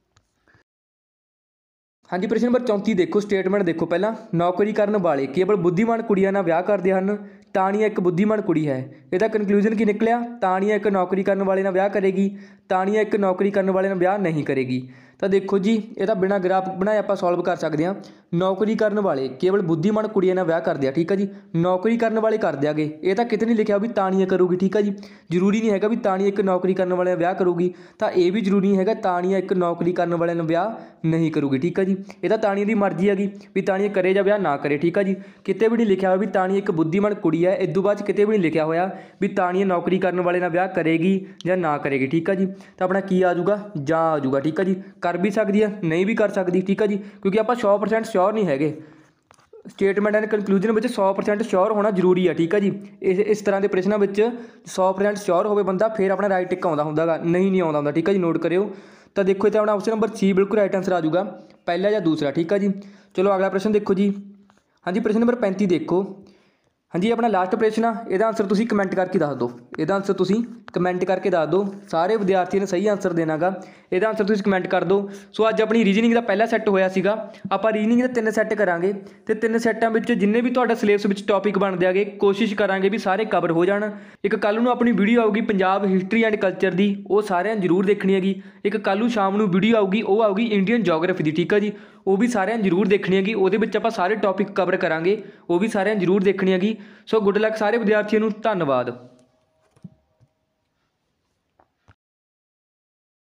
ਹਾਂਜੀ ਪ੍ਰਸ਼ਨ ਨੰਬਰ ਚੌਂਤੀ ਦੇਖੋ, ਸਟੇਟਮੈਂਟ ਦੇਖੋ ਪਹਿਲਾਂ, ਨੌਕਰੀ ਕਰਨ ਵਾਲੇ ਕੇਵਲ ਬੁੱਧੀਮਾਨ ਕੁੜੀਆਂ ਨਾਲ ਵਿਆਹ ਕਰਦੇ ਹਨ। ਤਾਨੀਆ ਇੱਕ ਬੁੱਧੀਮਾਨ ਕੁੜੀ ਹੈ। ਇਹਦਾ ਕਨਕਲੂਜਨ ਕੀ ਨਿਕਲਿਆ, ਤਾਨੀਆ ਇੱਕ ਨੌਕਰੀ ਕਰਨ ਵਾਲੇ ਨਾਲ ਵਿਆਹ ਕਰੇਗੀ, ਤਾਨੀਆ ਇੱਕ ਨੌਕਰੀ ਕਰਨ ਵਾਲੇ ਨਾਲ ਵਿਆਹ ਨਹੀਂ ਕਰੇਗੀ। ਤਾਂ ਦੇਖੋ ਜੀ ਇਹਦਾ ਬਿਨਾਂ ਗ੍ਰਾਫ ਬਣਾਏ ਆਪਾਂ ਸੋਲਵ ਕਰ ਸਕਦੇ ਹਾਂ। ਨੌਕਰੀ ਕਰਨ ਵਾਲੇ ਕੇਵਲ ਬੁੱਧੀਮਾਨ ਕੁੜੀਆਂ ਨਾਲ ਵਿਆਹ ਕਰਦੇ ਆ, ਠੀਕ ਆ ਜੀ। ਨੌਕਰੀ ਕਰਨ ਵਾਲੇ ਕਰਦੇ ਆਗੇ, ਇਹ ਤਾਂ ਕਿਤੇ ਨਹੀਂ ਲਿਖਿਆ ਵੀ ਤਾਨੀਆ ਕਰੂਗੀ, ਠੀਕ ਆ ਜੀ। ਜ਼ਰੂਰੀ ਨਹੀਂ ਹੈਗਾ ਵੀ ਤਾਨੀਆ ਇੱਕ ਨੌਕਰੀ ਕਰਨ ਵਾਲੇ ਨਾਲ ਵਿਆਹ ਕਰੂਗੀ, ਤਾਂ ਇਹ ਵੀ ਜ਼ਰੂਰੀ ਨਹੀਂ ਹੈਗਾ ਤਾਨੀਆ ਇੱਕ ਨੌਕਰੀ ਕਰਨ ਵਾਲੇ ਨਾਲ ਵਿਆਹ ਨਹੀਂ ਕਰੂਗੀ, ਠੀਕ ਆ ਜੀ। ਇਹ ਤਾਂ ਤਾਨੀਆ ਦੀ ਮਰਜ਼ੀ ਹੈਗੀ ਵੀ ਤਾਨੀਆ ਕਰੇ ਜਾਂ ਵਿਆਹ ਨਾ ਕਰੇ, ਠੀਕ ਆ ਜੀ। ਕਿਤੇ ਵੀ ਨਹੀਂ ਲਿਖਿਆ ਹੋਇਆ ਵੀ ਤਾਨੀਆ ਇੱਕ ਬੁੱਧੀਮਾਨ ਕੁੜੀ ਹੈ, ਇਸ ਤੋਂ ਬਾਅਦ ਕਿਤੇ ਵੀ ਨਹੀਂ ਲਿਖਿਆ ਹੋਇਆ ਵੀ ਤਾਨੀਆ ਨੌਕਰੀ ਕਰਨ ਵਾਲੇ ਨਾਲ ਵਿਆਹ ਕਰੇਗੀ ਜਾਂ ਨਾ ਕਰੇਗੀ, ਠੀਕ ਆ ਜੀ। ਤਾਂ ਆਪਣਾ ਕੀ ਆ ਜਾਊਗਾ, ਜਾਂ ਆ ਜਾਊਗਾ, ਠੀਕ ਆ ਜੀ। ਕਰ ਵੀ ਸਕਦੀ ਹੈ, ਨਹੀਂ ਵੀ ਕਰ ਸਕਦੀ, ਠੀਕ ਆ ਜੀ, ਕਿਉਂਕਿ ਆਪਾਂ ਸੌ ਪਰਸੈਂਟ ਸ਼ੋਰ ਨਹੀਂ ਹੈਗੇ। ਸਟੇਟਮੈਂਟ ਐਂਡ ਕਨਕਲੂਜਨ ਵਿੱਚ ਸੌ ਪਰਸੈਂਟ ਸ਼ੋਰ ਹੋਣਾ ਜ਼ਰੂਰੀ ਹੈ, ਠੀਕ ਆ ਜੀ। ਇਸ ਇਸ ਤਰ੍ਹਾਂ ਦੇ ਪ੍ਰਸ਼ਨਾਂ ਵਿੱਚ ਸੌ ਪਰਸੈਂਟ ਸ਼ੋਰ ਹੋਵੇ ਬੰਦਾ, ਫਿਰ ਆਪਣਾ ਰਾਈਟ ਟਿਕ ਆਉਂਦਾ ਹੁੰਦਾ ਗਾ, ਨਹੀਂ ਨਹੀਂ ਆਉਂਦਾ ਹੁੰਦਾ, ਠੀਕ ਆ ਜੀ। ਨੋਟ ਕਰਿਓ। ਤਾਂ ਦੇਖੋ ਇੱਥੇ ਆਪਣਾ ਆਪਸ਼ਨ ਨੰਬਰ ਸੀ ਬਿਲਕੁਲ ਰਾਈਟ ਆਨਸਰ ਆ ਜਾਊਗਾ, ਪਹਿਲਾ ਜਾਂ ਦੂਸਰਾ, ਠੀਕ ਆ ਜੀ। ਚਲੋ ਅਗਲਾ ਪ੍ਰਸ਼ਨ ਦੇਖੋ ਜੀ। ਹਾਂਜੀ ਪ੍ਰਸ਼ਨ ਨੰਬਰ ਪੈਂਤੀ ਦੇਖੋ। ਹਾਂਜੀ ਆਪਣਾ ਲਾਸਟ ਪ੍ਰਸ਼ਨ ਆ, ਇਹਦਾ ਆਨਸਰ ਤੁਸੀਂ ਕਮੈਂਟ ਕਰਕੇ ਦੱਸ ਦਿਓ। ਇਹਦਾ ਆਨਸਰ ਤੁਸੀਂ ਕਮੈਂਟ ਕਰਕੇ ਦੱਸ ਦਿਓ, ਸਾਰੇ ਵਿਦਿਆਰਥੀਆਂ ਨੇ ਸਹੀ ਆਨਸਰ ਦੇਣਾ ਗਾ। ਇਹਦਾ ਆਨਸਰ ਤੁਸੀਂ ਕਮੈਂਟ ਕਰ ਦਿਓ। ਸੋ ਅੱਜ ਆਪਣੀ ਰੀਜਨਿੰਗ ਦਾ ਪਹਿਲਾ ਸੈੱਟ ਹੋਇਆ ਸੀਗਾ, ਆਪਾਂ ਰੀਜਨਿੰਗ ਦੇ ਤਿੰਨ ਸੈੱਟ ਕਰਾਂਗੇ, ਅਤੇ ਤਿੰਨ ਸੈੱਟਾਂ ਵਿੱਚ ਜਿੰਨੇ ਵੀ ਤੁਹਾਡਾ ਸਿਲੇਬਸ ਵਿੱਚ ਟੌਪਿਕ ਬਣਦੇ ਆਗੇ ਕੋਸ਼ਿਸ਼ ਕਰਾਂਗੇ ਵੀ ਸਾਰੇ ਕਵਰ ਹੋ ਜਾਣ। ਇੱਕ ਕੱਲ੍ਹ ਨੂੰ ਆਪਣੀ ਵੀਡੀਓ ਆਊਗੀ ਪੰਜਾਬ ਹਿਸਟਰੀ ਐਂਡ ਕਲਚਰ ਦੀ, ਉਹ ਸਾਰਿਆਂ ਨੂੰ ਜ਼ਰੂਰ ਦੇਖਣੀ ਹੈਗੀ। ਇੱਕ ਕੱਲ੍ਹ ਨੂੰ ਸ਼ਾਮ ਨੂੰ ਵੀਡੀਓ ਆਊਗੀ, ਉਹ ਆਊਗੀ ਇੰਡੀਅਨ ਜੋਗਰਾਫੀ ਦੀ, ਠੀਕ ਆ ਜੀ। ਉਹ ਵੀ ਸਾਰਿਆਂ ਨੂੰ ਜ਼ਰੂਰ ਦੇਖਣੀ ਹੈਗੀ, ਉਹਦੇ ਵਿੱਚ ਆਪਾਂ ਸਾਰੇ ਟੌਪਿਕ ਕਵਰ ਕਰਾਂਗੇ, ਉਹ ਵੀ ਸਾਰਿਆਂ ਨੂੰ ਜ਼ਰੂਰ ਦੇਖਣੀ ਹੈਗੀ। ਸੋ ਗੁੱਡ ਲੱਕ ਸਾਰੇ ਵਿਦਿਆਰਥੀਆਂ ਨੂੰ, ਧੰਨਵਾਦ।